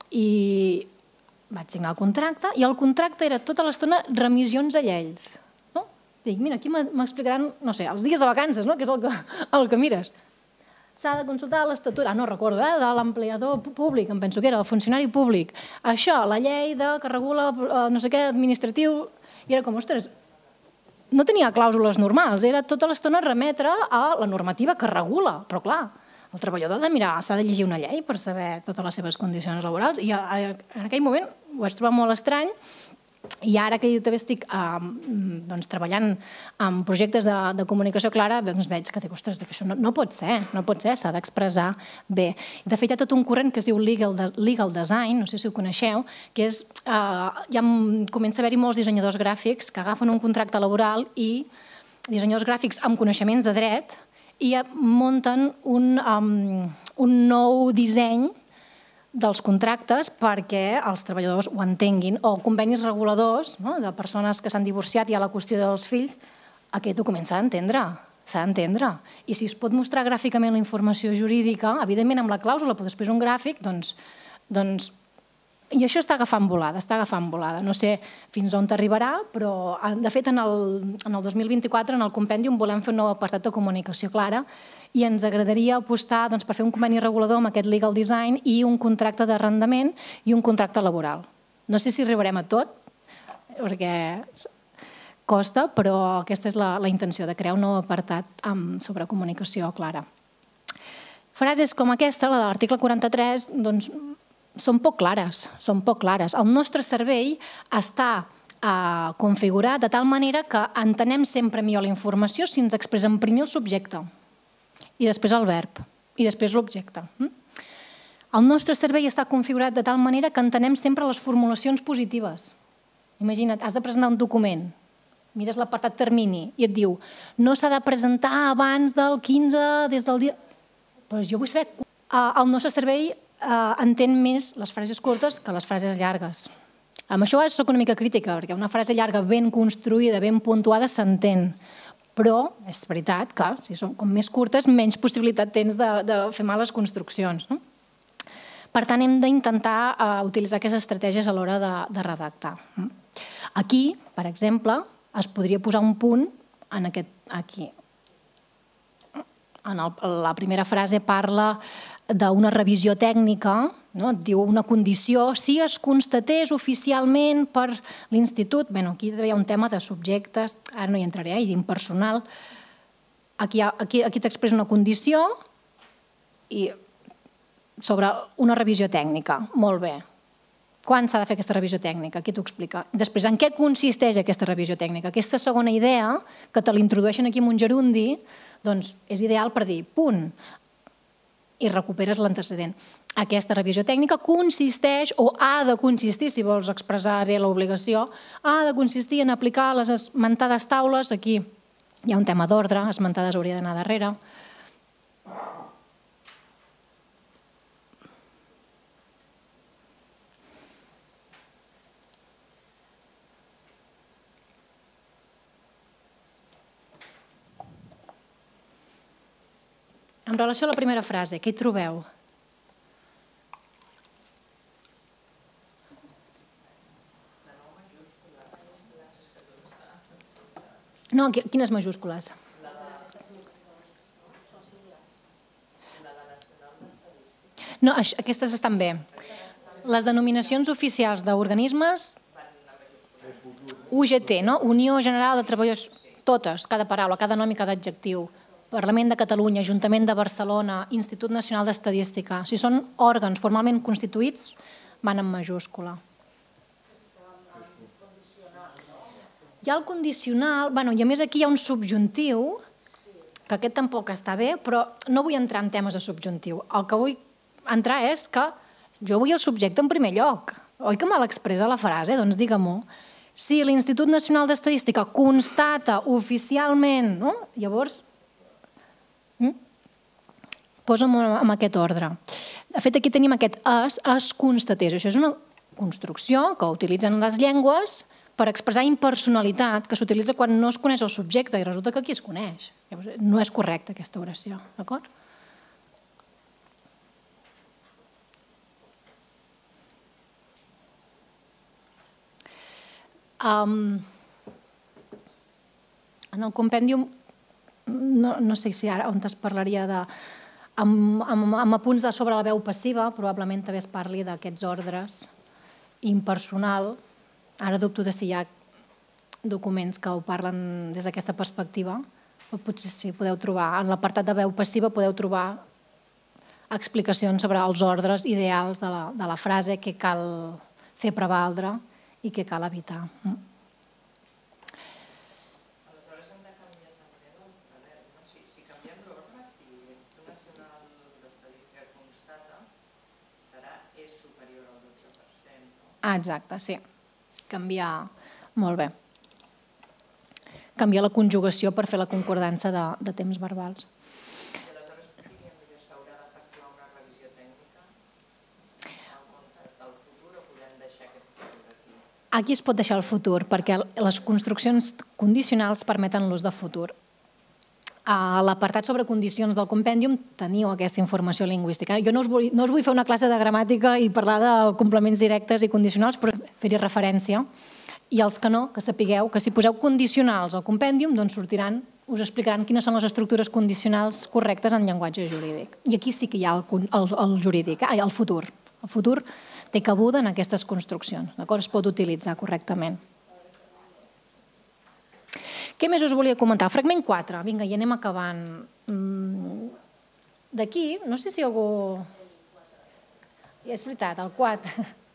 i vaig signar el contracte i el contracte era tota l'estona remissions a lleis. No? Dic, mira, aquí m'explicaran, no sé, els dies de vacances, no? Que és el que, el que mires. S'ha de consultar l'estatut, ah, no recordo, eh? De l'empleador públic, em penso que era, el funcionari públic. Això, la llei de, que regula no sé què, administratiu, i era com, ostres, no tenia clàusules normals, era tota l'estona remetre a la normativa que regula, però clar, el treballador ha de mirar, s'ha de llegir una llei per saber totes les seves condicions laborals i en aquell moment ho vaig trobar molt estrany i ara que jo també estic doncs, treballant en projectes de, de comunicació clara doncs veig que, ostres, que això no, no pot ser, no pot ser, s'ha d'expressar bé. De fet, hi ha tot un corrent que es diu legal, legal design, no sé si ho coneixeu, que és, eh, ja comença a haver-hi molts dissenyadors gràfics que agafen un contracte laboral i dissenyadors gràfics amb coneixements de dret i munten un, um, un nou disseny dels contractes perquè els treballadors ho entenguin, o convenis reguladors, no? De persones que s'han divorciat i hi ha la qüestió dels fills, aquest document s'ha d'entendre, s'ha d'entendre. I si es pot mostrar gràficament la informació jurídica, evidentment amb la clàusula, però després un gràfic, doncs... doncs i això està agafant volada, està agafant volada. No sé fins on arribarà, però de fet en el, en el dos mil vint-i-quatre en el Compendium volem fer un nou apartat de comunicació clara i ens agradaria apostar doncs, per fer un conveni regulador amb aquest legal design i un contracte d'arrendament i un contracte laboral. No sé si arribarem a tot, perquè costa, però aquesta és la, la intenció de crear un nou apartat amb, sobre comunicació clara. Frases com aquesta, la de l'article quaranta-tres, doncs, són poc clares, són poc clares. El nostre cervell està eh, configurat de tal manera que entenem sempre millor la informació si ens expressem primer el subjecte i després el verb i després l'objecte. El nostre cervell està configurat de tal manera que entenem sempre les formulacions positives. Imagina't, has de presentar un document, mires l'apartat termini i et diu no s'ha de presentar abans del quinze des del dia... Però jo vull saber... El nostre cervell Uh, entén més les frases curtes que les frases llargues. Amb això soc una mica crítica, perquè una frase llarga ben construïda, ben puntuada, s'entén. Però és veritat que si són com més curtes, menys possibilitat tens de, de fer males construccions. No? Per tant, hem d'intentar uh, utilitzar aquestes estratègies a l'hora de, de redactar. Aquí, per exemple, es podria posar un punt en aquest... Aquí. En el, la primera frase parla d'una revisió tècnica, no? Diu una condició, si es constatés oficialment per l'institut, bé, aquí hi ha un tema de subjectes, ara no hi entraré, i d'impersonal, aquí, aquí, aquí t'expressa una condició i sobre una revisió tècnica. Molt bé. Quan s'ha de fer aquesta revisió tècnica? Aquí t'ho explica. Després, en què consisteix aquesta revisió tècnica? Aquesta segona idea, que te l'introdueixen aquí en un gerundi, doncs és ideal per dir, punt, i recuperes l'antecedent. Aquesta revisió tècnica consisteix, o ha de consistir, si vols expressar bé l'obligació, ha de consistir en aplicar les esmentades taules. Aquí hi ha un tema d'ordre, esmentades hauria d'anar darrere. En relació a la primera frase, què hi trobeu? No, quines majúscules? No, aquestes estan bé. Les denominacions oficials d'organismes, U G T, no? Unió General de Treballadors, totes, cada paraula, cada nom i cada adjectiu. Parlament de Catalunya, Ajuntament de Barcelona, Institut Nacional d'Estadística. Si són òrgans formalment constituïts, van en majúscula. Hi ha el condicional, i a més aquí hi ha un subjuntiu, que aquest tampoc està bé, però no vull entrar en temes de subjuntiu. El que vull entrar és que jo vull el subjecte en primer lloc. Oi que mal expressa la frase? Doncs digue-m'ho. Si l'Institut Nacional d'Estadística constata oficialment, llavors posa'm en aquest ordre. De fet, aquí tenim aquest es, es constatés. Això és una construcció que utilitzen les llengües per expressar impersonalitat, que s'utilitza quan no es coneix el subjecte i resulta que aquí es coneix. No és correcta aquesta oració, d'acord? En el compèndium, no sé si ara on es parlaria de... amb apunts sobre la veu passiva, probablement també es parli d'aquests ordres impersonal. Ara dubto de si hi ha documents que ho parlen des d'aquesta perspectiva, però potser sí, podeu trobar, en l'apartat de veu passiva podeu trobar explicacions sobre els ordres ideals de la frase, què cal fer prevaldre i què cal evitar. Ah, exacte, sí. Canviar, molt bé. Canviar la conjugació per fer la concordança de temps verbals. I aleshores diríem que s'haurà d'efectuar una revisió tècnica en comptes del futur o podem deixar aquest futur aquí? Aquí es pot deixar el futur perquè les construccions condicionals permeten l'ús de futur. A l'apartat sobre condicions del compèndium teniu aquesta informació lingüística. Jo no us vull fer una classe de gramàtica i parlar de complements directes i condicionals, però fer-hi referència. I els que no, que sapigueu que si poseu condicionals al compèndium, doncs sortiran, us explicaran quines són les estructures condicionals correctes en llenguatge jurídic. I aquí sí que hi ha el jurídic, el futur. El futur té cabuda en aquestes construccions, d'acord? Es pot utilitzar correctament. Què més us volia comentar? Fragment quatre. Vinga, i anem acabant. D'aquí, no sé si algú... És veritat, el quatre.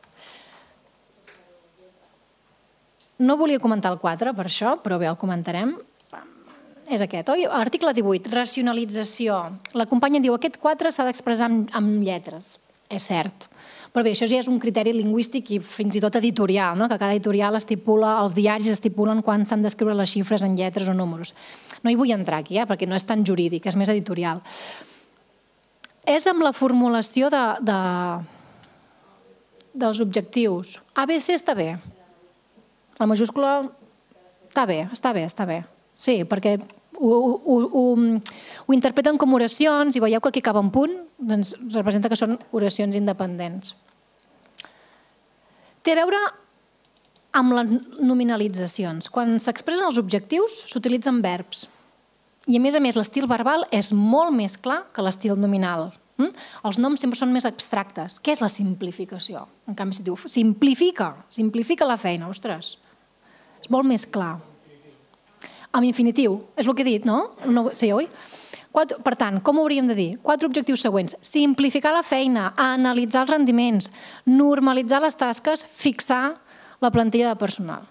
No volia comentar el quatre, per això, però bé, el comentarem. És aquest, oi? Article divuit, racionalització. La companya diu, aquest quatre s'ha d'expressar amb lletres. És cert. Però bé, això ja és un criteri lingüístic i fins i tot editorial, que cada editorial estipula, els diaris estipulen quan s'han d'escriure les xifres en lletres o números. No hi vull entrar aquí, perquè no és tan jurídic, és més editorial. És amb la formulació dels objectius. A B C està bé. La majúscula està bé, està bé, està bé. Sí, perquè ho interpreten com oracions i veieu que aquí acaba un punt, doncs representa que són oracions independents. Té a veure amb les nominalitzacions. Quan s'expressen els objectius s'utilitzen verbs i a més a més l'estil verbal és molt més clar que l'estil nominal. Els noms sempre són més abstractes. Què és la simplificació? En canvi, si diu simplifica, simplifica la feina, ostres, és molt més clar. amb infinitiu, és el que he dit, no? Sí, oi? Per tant, com ho hauríem de dir? Quatre objectius següents. Simplificar la feina, analitzar els rendiments, normalitzar les tasques, fixar la plantilla de personal.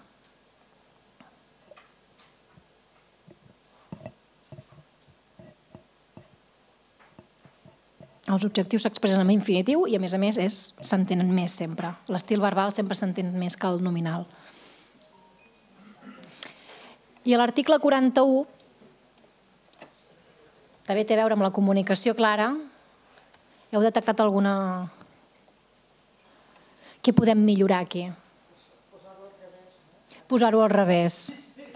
Els objectius s'expressen en infinitiu i, a més a més, s'entenen més sempre. L'estil verbal sempre s'entén més que el nominal. I l'article quaranta-u també té a veure amb la comunicació clara. Heu detectat alguna... Què podem millorar aquí? Posar-ho al revés.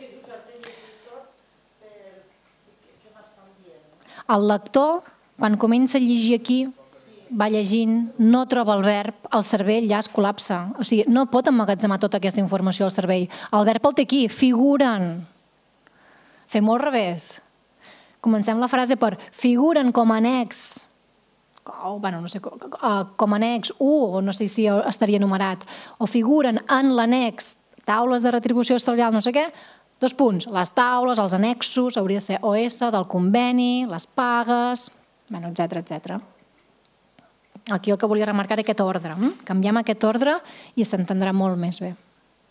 El lector, quan comença a llegir aquí, va llegint, no troba el verb, el cervell ja es col·lapsa. O sigui, no pot emmagatzemar tota aquesta informació al cervell. El verb el té aquí, figuren. Fem-ho al revés. Comencem la frase per figuren com a annex, bueno, no sé, com a annex u, o no sé si estaria numerat, o figuren en l'annex, taules de retribució salarial, no sé què, dos punts, les taules, els annexos, hauria de ser O S del conveni, les pagues, etcètera, etcètera. Aquí el que volia remarcar és aquest ordre. Canviem aquest ordre i s'entendrà molt més bé.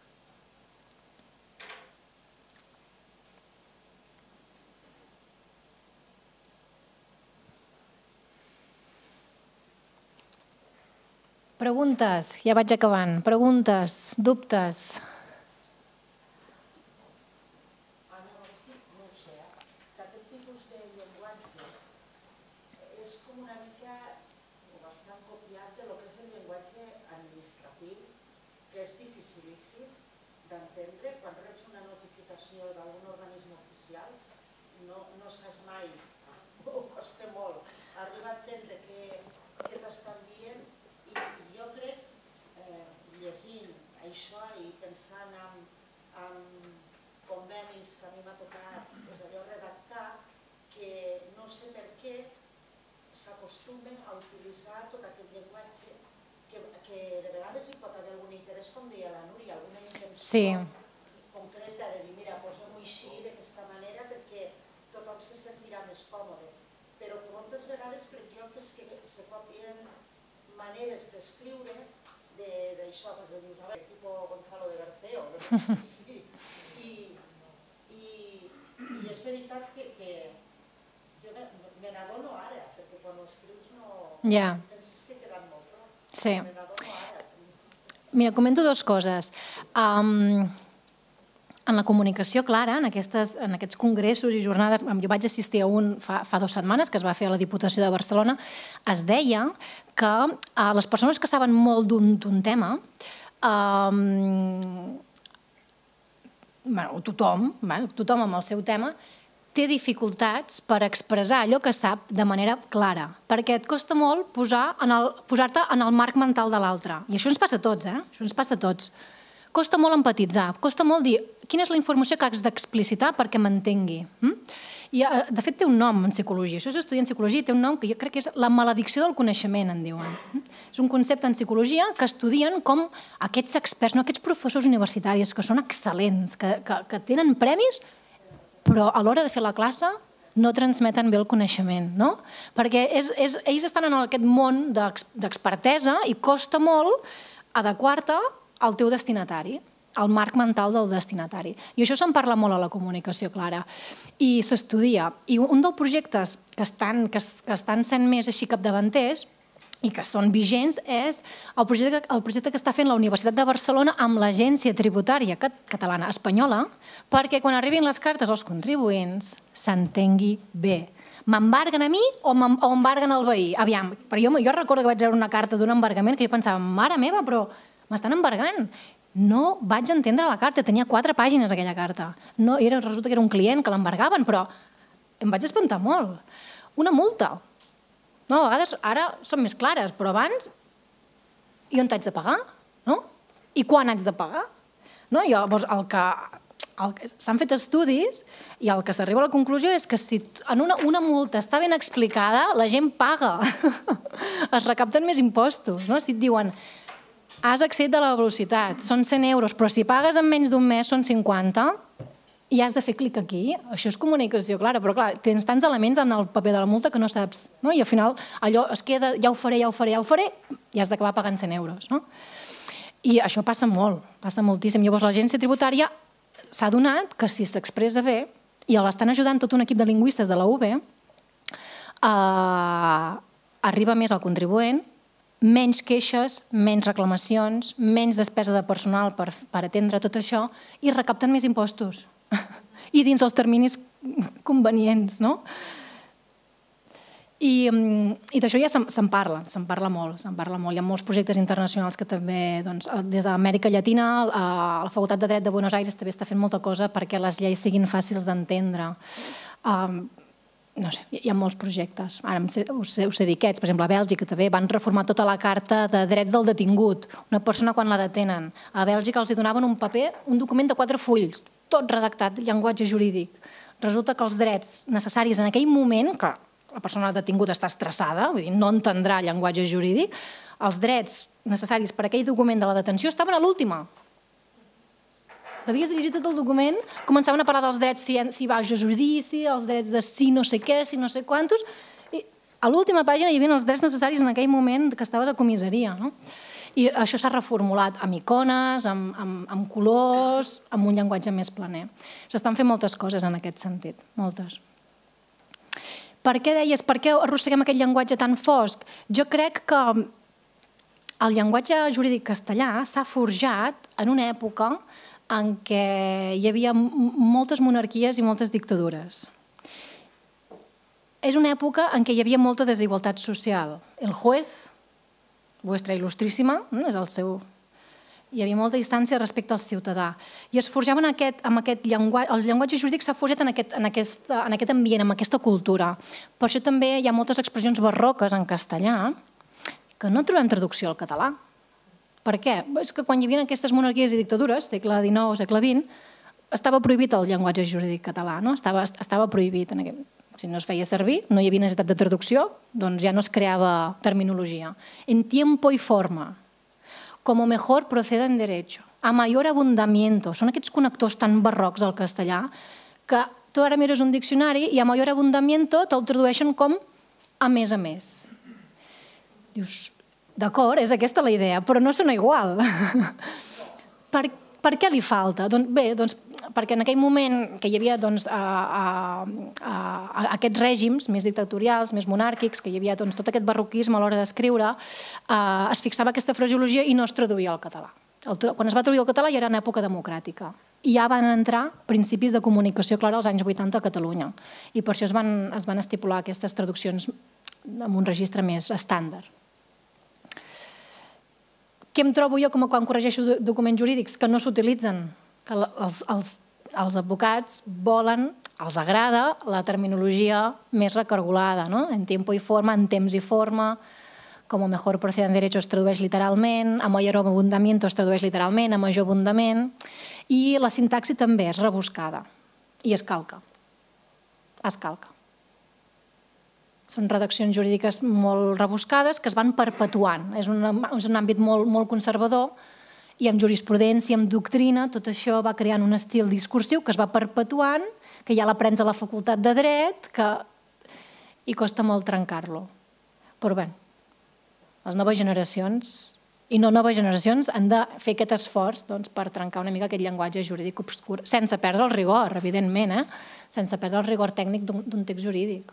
Preguntes, ja vaig acabant. Preguntes, dubtes. A utilitzar tot aquest llenguatge que de vegades hi pot haver algun interès, com deia la Núria, alguna intenció concreta de dir, mira, posem-ho així d'aquesta manera perquè tothom se sentirà més còmode. Però que moltes vegades crec jo que se copien maneres d'escriure d'això, que dius, a veure, tipus Gonzalo de Berceo, i és veritat que jo me n'adono ara, perquè quan ho escrius no penses que he quedat molt clar. Sí. Mira, comento dues coses. En la comunicació clara, en aquests congressos i jornades, jo vaig assistir a un fa dues setmanes, que es va fer a la Diputació de Barcelona, es deia que les persones que saben molt d'un tema, tothom, tothom amb el seu tema, té dificultats per expressar allò que sap de manera clara, perquè et costa molt posar-te en el marc mental de l'altre. I això ens passa a tots, eh? Això ens passa a tots. Costa molt empatitzar, costa molt dir quina és la informació que has d'explicitar perquè m'entengui. I, de fet, té un nom en psicologia. Això és estudiar en psicologia i té un nom que jo crec que és la maledicció del coneixement, en diuen. És un concepte en psicologia que estudien com aquests experts, aquests professors universitaris que són excel·lents, que tenen premis, però a l'hora de fer la classe no transmeten bé el coneixement, no? Perquè ells estan en aquest món d'expertesa i costa molt adequar-te al teu destinatari, al marc mental del destinatari. I això se'n parla molt a la comunicació clara. I s'estudia. I un dels projectes que estan sent més així capdavanters i que són vigents és el projecte que està fent la Universitat de Barcelona amb l'Agència Tributària Catalana Espanyola perquè quan arribin les cartes als contribuents s'entengui bé. M'embarguen a mi o embarguen al veí? Aviam, però jo recordo que vaig veure una carta d'un embargament que jo pensava, mare meva, però m'estan embargant. No vaig entendre la carta, tenia quatre pàgines aquella carta. Resulta que era un client que l'embargaven, però em vaig espantar molt. Una multa. No, a vegades ara són més clares, però abans i on t'haig de pagar? I quan haig de pagar? Llavors, s'han fet estudis i el que s'arriba a la conclusió és que si en una multa està ben explicada, la gent paga. Es recapten més impostos. Si et diuen has excedit de la velocitat, són cent euros, però si pagues en menys d'un mes són cinquanta, i has de fer clic aquí. Això és comunicació clara, però clar, tens tants elements en el paper de la multa que no saps, no? I al final allò es queda, ja ho faré, ja ho faré, ja ho faré, i has d'acabar pagant cent euros, no? I això passa molt, passa moltíssim. Llavors l'agència tributària s'ha adonat que si s'expressa bé, i l'estan ajudant tot un equip de lingüistes de la U B, eh, arriba més al contribuent, menys queixes, menys reclamacions, menys despesa de personal per, per atendre tot això i recapten més impostos. I dins els terminis convenients, no? I, i d'això ja se'n parla, se'n parla molt, se'n parla molt. Hi ha molts projectes internacionals que també, doncs, des d'Amèrica Llatina, la Facultat de Dret de Buenos Aires també està fent molta cosa perquè les lleis siguin fàcils d'entendre. Um, no sé, hi ha molts projectes. Ara us he, us he dit aquests, per exemple, a Bèlgica també van reformar tota la carta de drets del detingut. Una persona quan la detenen. A Bèlgica els donaven un paper, un document de quatre fulls, tot redactat, llenguatge jurídic. Resulta que els drets necessaris en aquell moment, que la persona detinguda està estressada, vull dir, no entendrà llenguatge jurídic, els drets necessaris per a aquell document de la detenció estaven a l'última. Havies de llegir tot el document, començaven a parlar dels drets si, si vas a judici, els drets de si no sé què, si no sé quantos, i a l'última pàgina hi havia els drets necessaris en aquell moment que estaves a comissaria, no? I això s'ha reformulat amb icones, amb, amb, amb colors, amb un llenguatge més planer. S'estan fent moltes coses en aquest sentit, moltes. Per què deies, per què arrosseguem aquest llenguatge tan fosc? Jo crec que el llenguatge jurídic castellà s'ha forjat en una època en què hi havia moltes monarquies i moltes dictadures. És una època en què hi havia molta desigualtat social. El juez, vuestra il·lustríssima, és el seu... Hi havia molta distància respecte al ciutadà. I es forjava amb aquest llenguatge... El llenguatge jurídic s'ha forjat en aquest ambient, en aquesta cultura. Per això també hi ha moltes expressions barroques en castellà que no trobem traducció al català. Per què? És que quan hi havia aquestes monarquies i dictadures, segle dinou, segle vint, estava prohibit el llenguatge jurídic català, no? Estava prohibit. Si no es feia servir, no hi havia necessitat de traducció, doncs ja no es creava terminologia. En tiempo y forma. Como mejor proceda en derecho, a mayor abundamiento. Són aquests connectors tan barrocs al castellà que tu ara mires un diccionari i a mayor abundamiento te'l tradueixen com a més a més. Dius, d'acord, és aquesta la idea, però no sona igual. Per, per què li falta? Doncs bé, doncs perquè en aquell moment que hi havia doncs, a, a, a, a aquests règims més dictatorials, més monàrquics, que hi havia doncs, tot aquest barroquisme a l'hora d'escriure, eh, es fixava aquesta fraseologia i no es traduïa al català. El, quan es va traduir al català ja era en època democràtica. I ja van entrar principis de comunicació clara als anys vuitanta a Catalunya. I per això es van, es van estipular aquestes traduccions amb un registre més estàndard. Què em trobo jo com quan corregeixo documents jurídics que no s'utilitzen? Que els, els, els advocats volen, els agrada la terminologia més recargolada, no? En tiempo y forma, en temps i forma, como mejor proceda en derecho es tradueix literalment, a mayor abundamiento es tradueix literalment, a major abundament, i la sintaxi també és rebuscada i es calca. Es calca. Són redaccions jurídiques molt rebuscades que es van perpetuant. És un, és un àmbit molt, molt conservador, i amb jurisprudència, amb doctrina, tot això va creant un estil discursiu que es va perpetuant, que ja l'aprens a la facultat de dret, que i costa molt trencar-lo. Però bé, les noves generacions, i no noves generacions, han de fer aquest esforç per trencar una mica aquest llenguatge jurídic obscur, sense perdre el rigor, evidentment, sense perdre el rigor tècnic d'un text jurídic.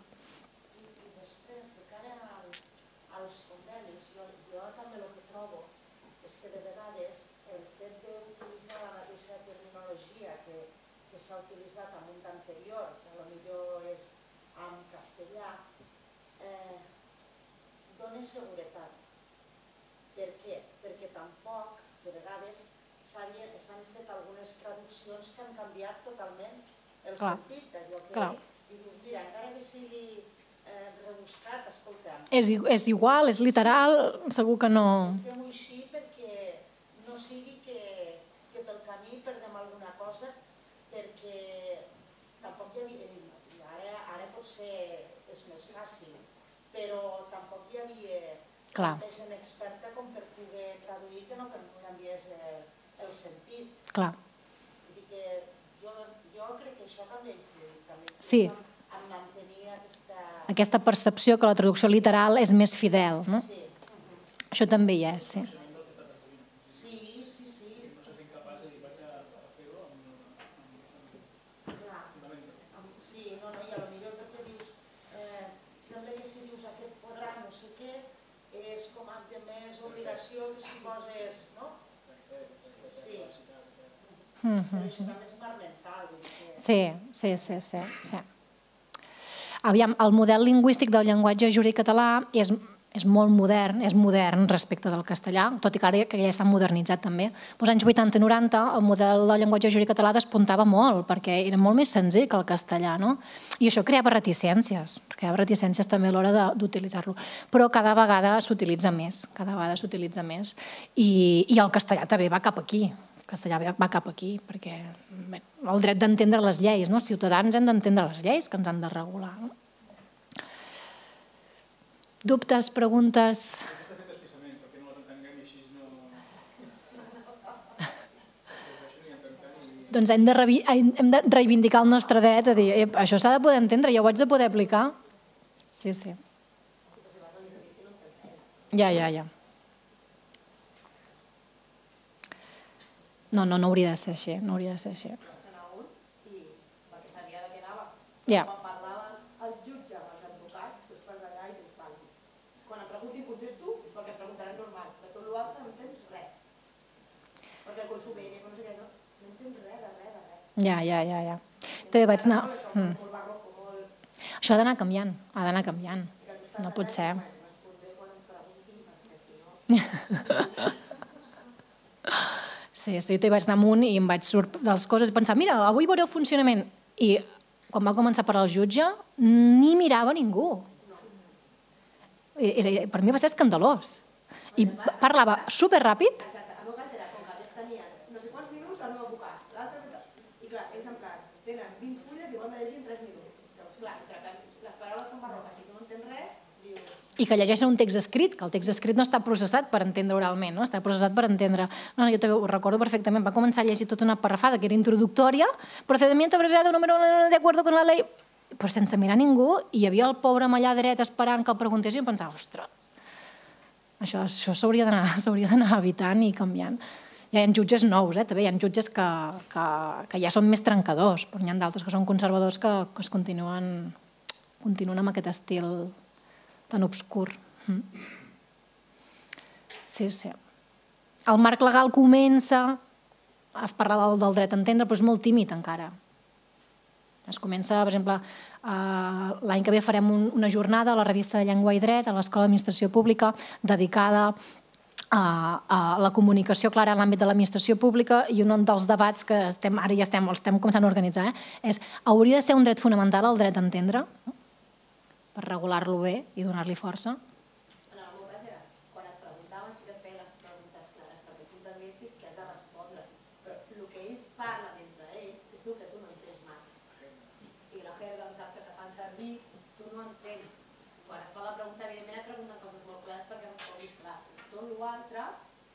Seguretat. Per què? Perquè tampoc, de vegades, s'han fet algunes traduccions que han canviat totalment el sentit d'allò que dius, mira, encara que sigui rebuscat, escolta'm. És igual, és literal, segur que no... Fem-ho així perquè no sigui que pel camí perdem alguna cosa, perquè tampoc hi havia... Ara potser és més fàcil, però tampoc hi havia gent experta com per poder traduir que no canviés el sentit. Clar. Jo crec Sí. en mantenir aquesta... Aquesta percepció que la traducció literal és més fidel, no? Sí. Això també hi és, sí. Sí, sí, sí. Clar. Sí, no, no, i a lo millor perquè dius, eh, sembla que si dius aquest podrà no sé què, és com amb de més obligació que si poses, no? Sí. Però això també és mar mental. vull dir que- Sí, sí, sí, sí, sí. Aviam, el model lingüístic del llenguatge jurídic català és, és molt modern, és modern respecte del castellà, tot i que ara que ja s'ha modernitzat també. Als anys vuitanta i noranta el model del llenguatge jurídic català despuntava molt, perquè era molt més senzill que el castellà, no? I això creava reticències, creava reticències també a l'hora de- d'utilitzar-lo. Però cada vegada s'utilitza més, cada vegada s'utilitza més. I, I el castellà també va cap aquí, el castellà va cap aquí, perquè bé, el dret d'entendre les lleis, no? Els ciutadans hem d'entendre les lleis que ens han de regular. No? Dubtes, preguntes? Doncs hem de, revi hem de reivindicar el nostre dret a dir, això s'ha de poder entendre, jo ho haig de poder aplicar. Sí, sí. Ja, ja, ja. No, no, no hauria de ser així, no hauria de ser així. perquè sabia de què anava. Ja. Quan parlaven el jutge amb els advocats, tu estàs allà i dius, val, quan em preguntin contesto, perquè em preguntaran normal, de tot l'altre no entens res. Perquè el consumer, no sé què, no, no entens res, de res, de res. Ja, ja, ja, ja. També vaig anar... Mm. Molt barroco, molt... Això ha d'anar canviant, ha d'anar canviant. No pot ser. Sí, sí, t'hi vaig anar amunt i em vaig sortir de les coses i pensar, mira, avui veuré el funcionament. I quan va començar a parlar el jutge, ni mirava ningú. Era, per mi va ser escandalós. I parlava superràpid. El meu cas era com que aquests tenien no sé quants minuts al meu advocat, l'altre... I clar, és en plan, tenen vint fulles i ho han de llegir en tres minuts. Llavors, clar, entre que les paraules són barroques i tu no entens res, dius... I que llegeixen un text escrit, que el text escrit no està processat per entendre oralment, no? Està processat per entendre... No, jo també ho recordo perfectament, va començar a llegir tota una parrafada que era introductòria, procedimiento abreviado número de acuerdo con la ley, però sense mirar ningú, i hi havia el pobre allà dret esperant que el preguntés i em pensava, ostres, això això s'hauria d'anar evitant i canviant. Hi ha jutges nous, eh? També hi ha jutges que, que, que ja són més trencadors, però n'hi ha d'altres que són conservadors que, que es continuen, continuen amb aquest estil tan obscur. Sí, sí. El marc legal comença a parlar del, del dret a entendre, però és molt tímid encara. Es comença, per exemple, eh, l'any que ve farem un, una jornada a la revista de Llengua i Dret, a l'Escola d'Administració Pública, dedicada a, a la comunicació clara en l'àmbit de l'administració pública, i un dels debats que estem, ara ja estem, estem començant a organitzar, eh, és, hauria de ser un dret fonamental el dret a entendre, no? Per regular-lo bé i donar-li força. En el meu cas era, quan et preguntaven si de fer les preguntes clares, perquè tu entenguessis que has de respondre, però el que ells parlen entre ells és el que tu no entens mai. Si la jerga, els actes que fan servir, tu no entens. Quan et fa la pregunta, evidentment et pregunten coses molt clares perquè no ho puguis clar. Tot l'altre...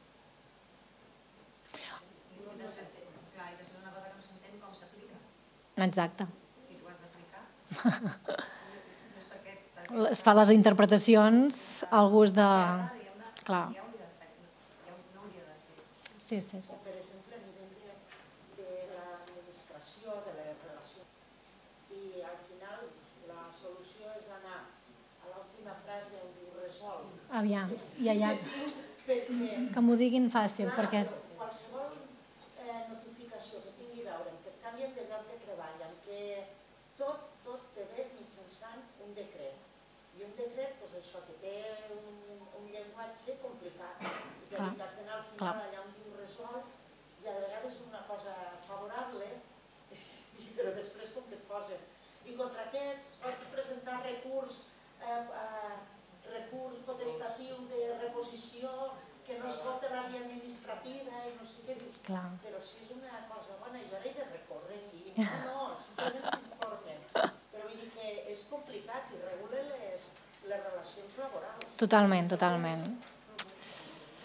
No sé si, clar, i després una cosa que no s'entén com s'aplica. Exacte. Si tu has d'aplicar. Es fa les interpretacions al gust de... Clar. Ja hauria de fer, ja no hauria de ser. Sí, sí, sí. Per exemple, a nivell de, de l'administració, de les relacions. I al final la solució és anar a l'última frase on diu resol. Aviam, ja, ja. Perquè, Que m'ho diguin fàcil, clar, perquè... qualsevol eh, notificació que tingui a veure amb que et canvien de lloc de treball, amb que tot, tot te ve mitjançant un decret. I un decret, doncs això, que té un, un llenguatge complicat. I que Clar. al final, al Clar. final, allà on diu resol, i a vegades és una cosa favorable, però després com que et posen. I contra aquest pots presentar recurs, eh, eh, recurs potestatiu de reposició, que no es vota la via administrativa i no sé què dius. Clar. Però si és una cosa bona, jo ara he de recórrer aquí. No, no, simplement t'informen. Però vull dir que és complicat i regula les, les relacions laborals. Totalment, totalment.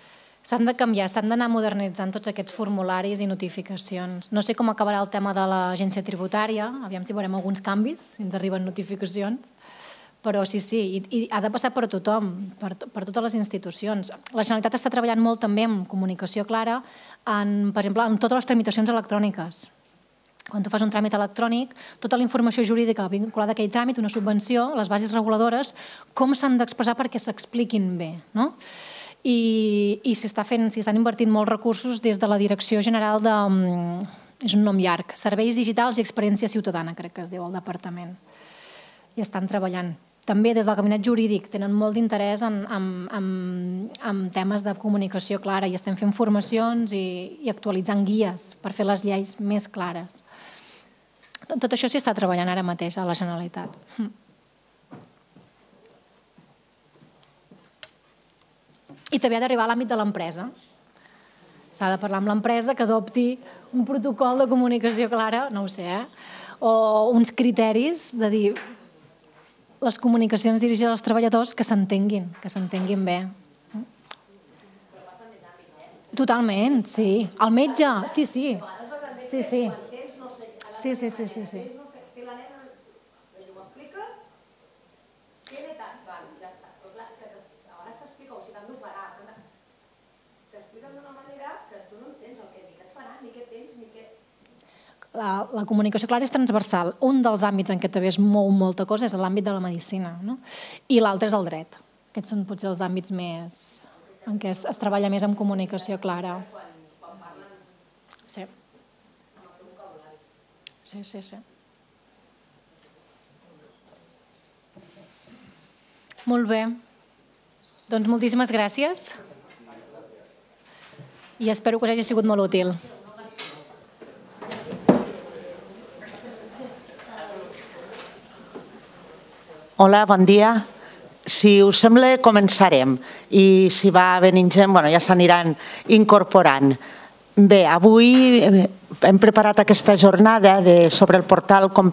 S'han de canviar, s'han d'anar modernitzant tots aquests formularis i notificacions. No sé com acabarà el tema de l'agència tributària, aviam si veurem alguns canvis, si ens arriben notificacions, però sí, sí, i ha de passar per tothom, per totes les institucions. La Generalitat està treballant molt també en comunicació clara, per exemple, en totes les tramitacions electròniques. Quan tu fas un tràmit electrònic, tota la informació jurídica vinculada a aquell tràmit, una subvenció, les bases reguladores, com s'han d'expressar perquè s'expliquin bé, no? I s'hi estan invertint molts recursos des de la Direcció General de... és un nom llarg, Serveis Digitals i Experiència Ciutadana, crec que es diu el departament. I estan treballant. També des del gabinet jurídic tenen molt d'interès en temes de comunicació clara i estem fent formacions i actualitzant guies per fer les lleis més clares. Tot això s'hi està treballant ara mateix a la Generalitat. I també ha d'arribar a l'àmbit de l'empresa. S'ha de parlar amb l'empresa que adopti un protocol de comunicació clara, no ho sé, o uns criteris de dir les comunicacions dirigides als treballadors que s'entenguin, que s'entenguin bé. Però passa en més àmbits, eh? Totalment, sí. El metge, sí, sí. A vegades passa més Sí, sí. quan tens, no sé... Sí, sí, sí, sí, sí. Tens, no sé, té la nena... Ho expliques? Tiene tant, val, ja està. Però clar, és que a vegades t'explica, o si t'han d'operar, t'expliquen d'una manera que tu no entens el que ni què et faran, ni què tens, ni què... La, la comunicació clara és transversal. Un dels àmbits en què també es mou molta cosa és l'àmbit de la medicina, no? I l'altre és el dret. Aquests són potser els àmbits més en què es, es treballa més amb comunicació clara. Quan parlen Sí. amb el seu vocabulari. Sí, sí, sí. Molt bé. Doncs moltíssimes gràcies. I espero que us hagi sigut molt útil. Hola, bon dia. Si us sembla, començarem. I si va venint gent, ja s'aniran incorporant. Bé, avui hem preparat aquesta jornada sobre el portal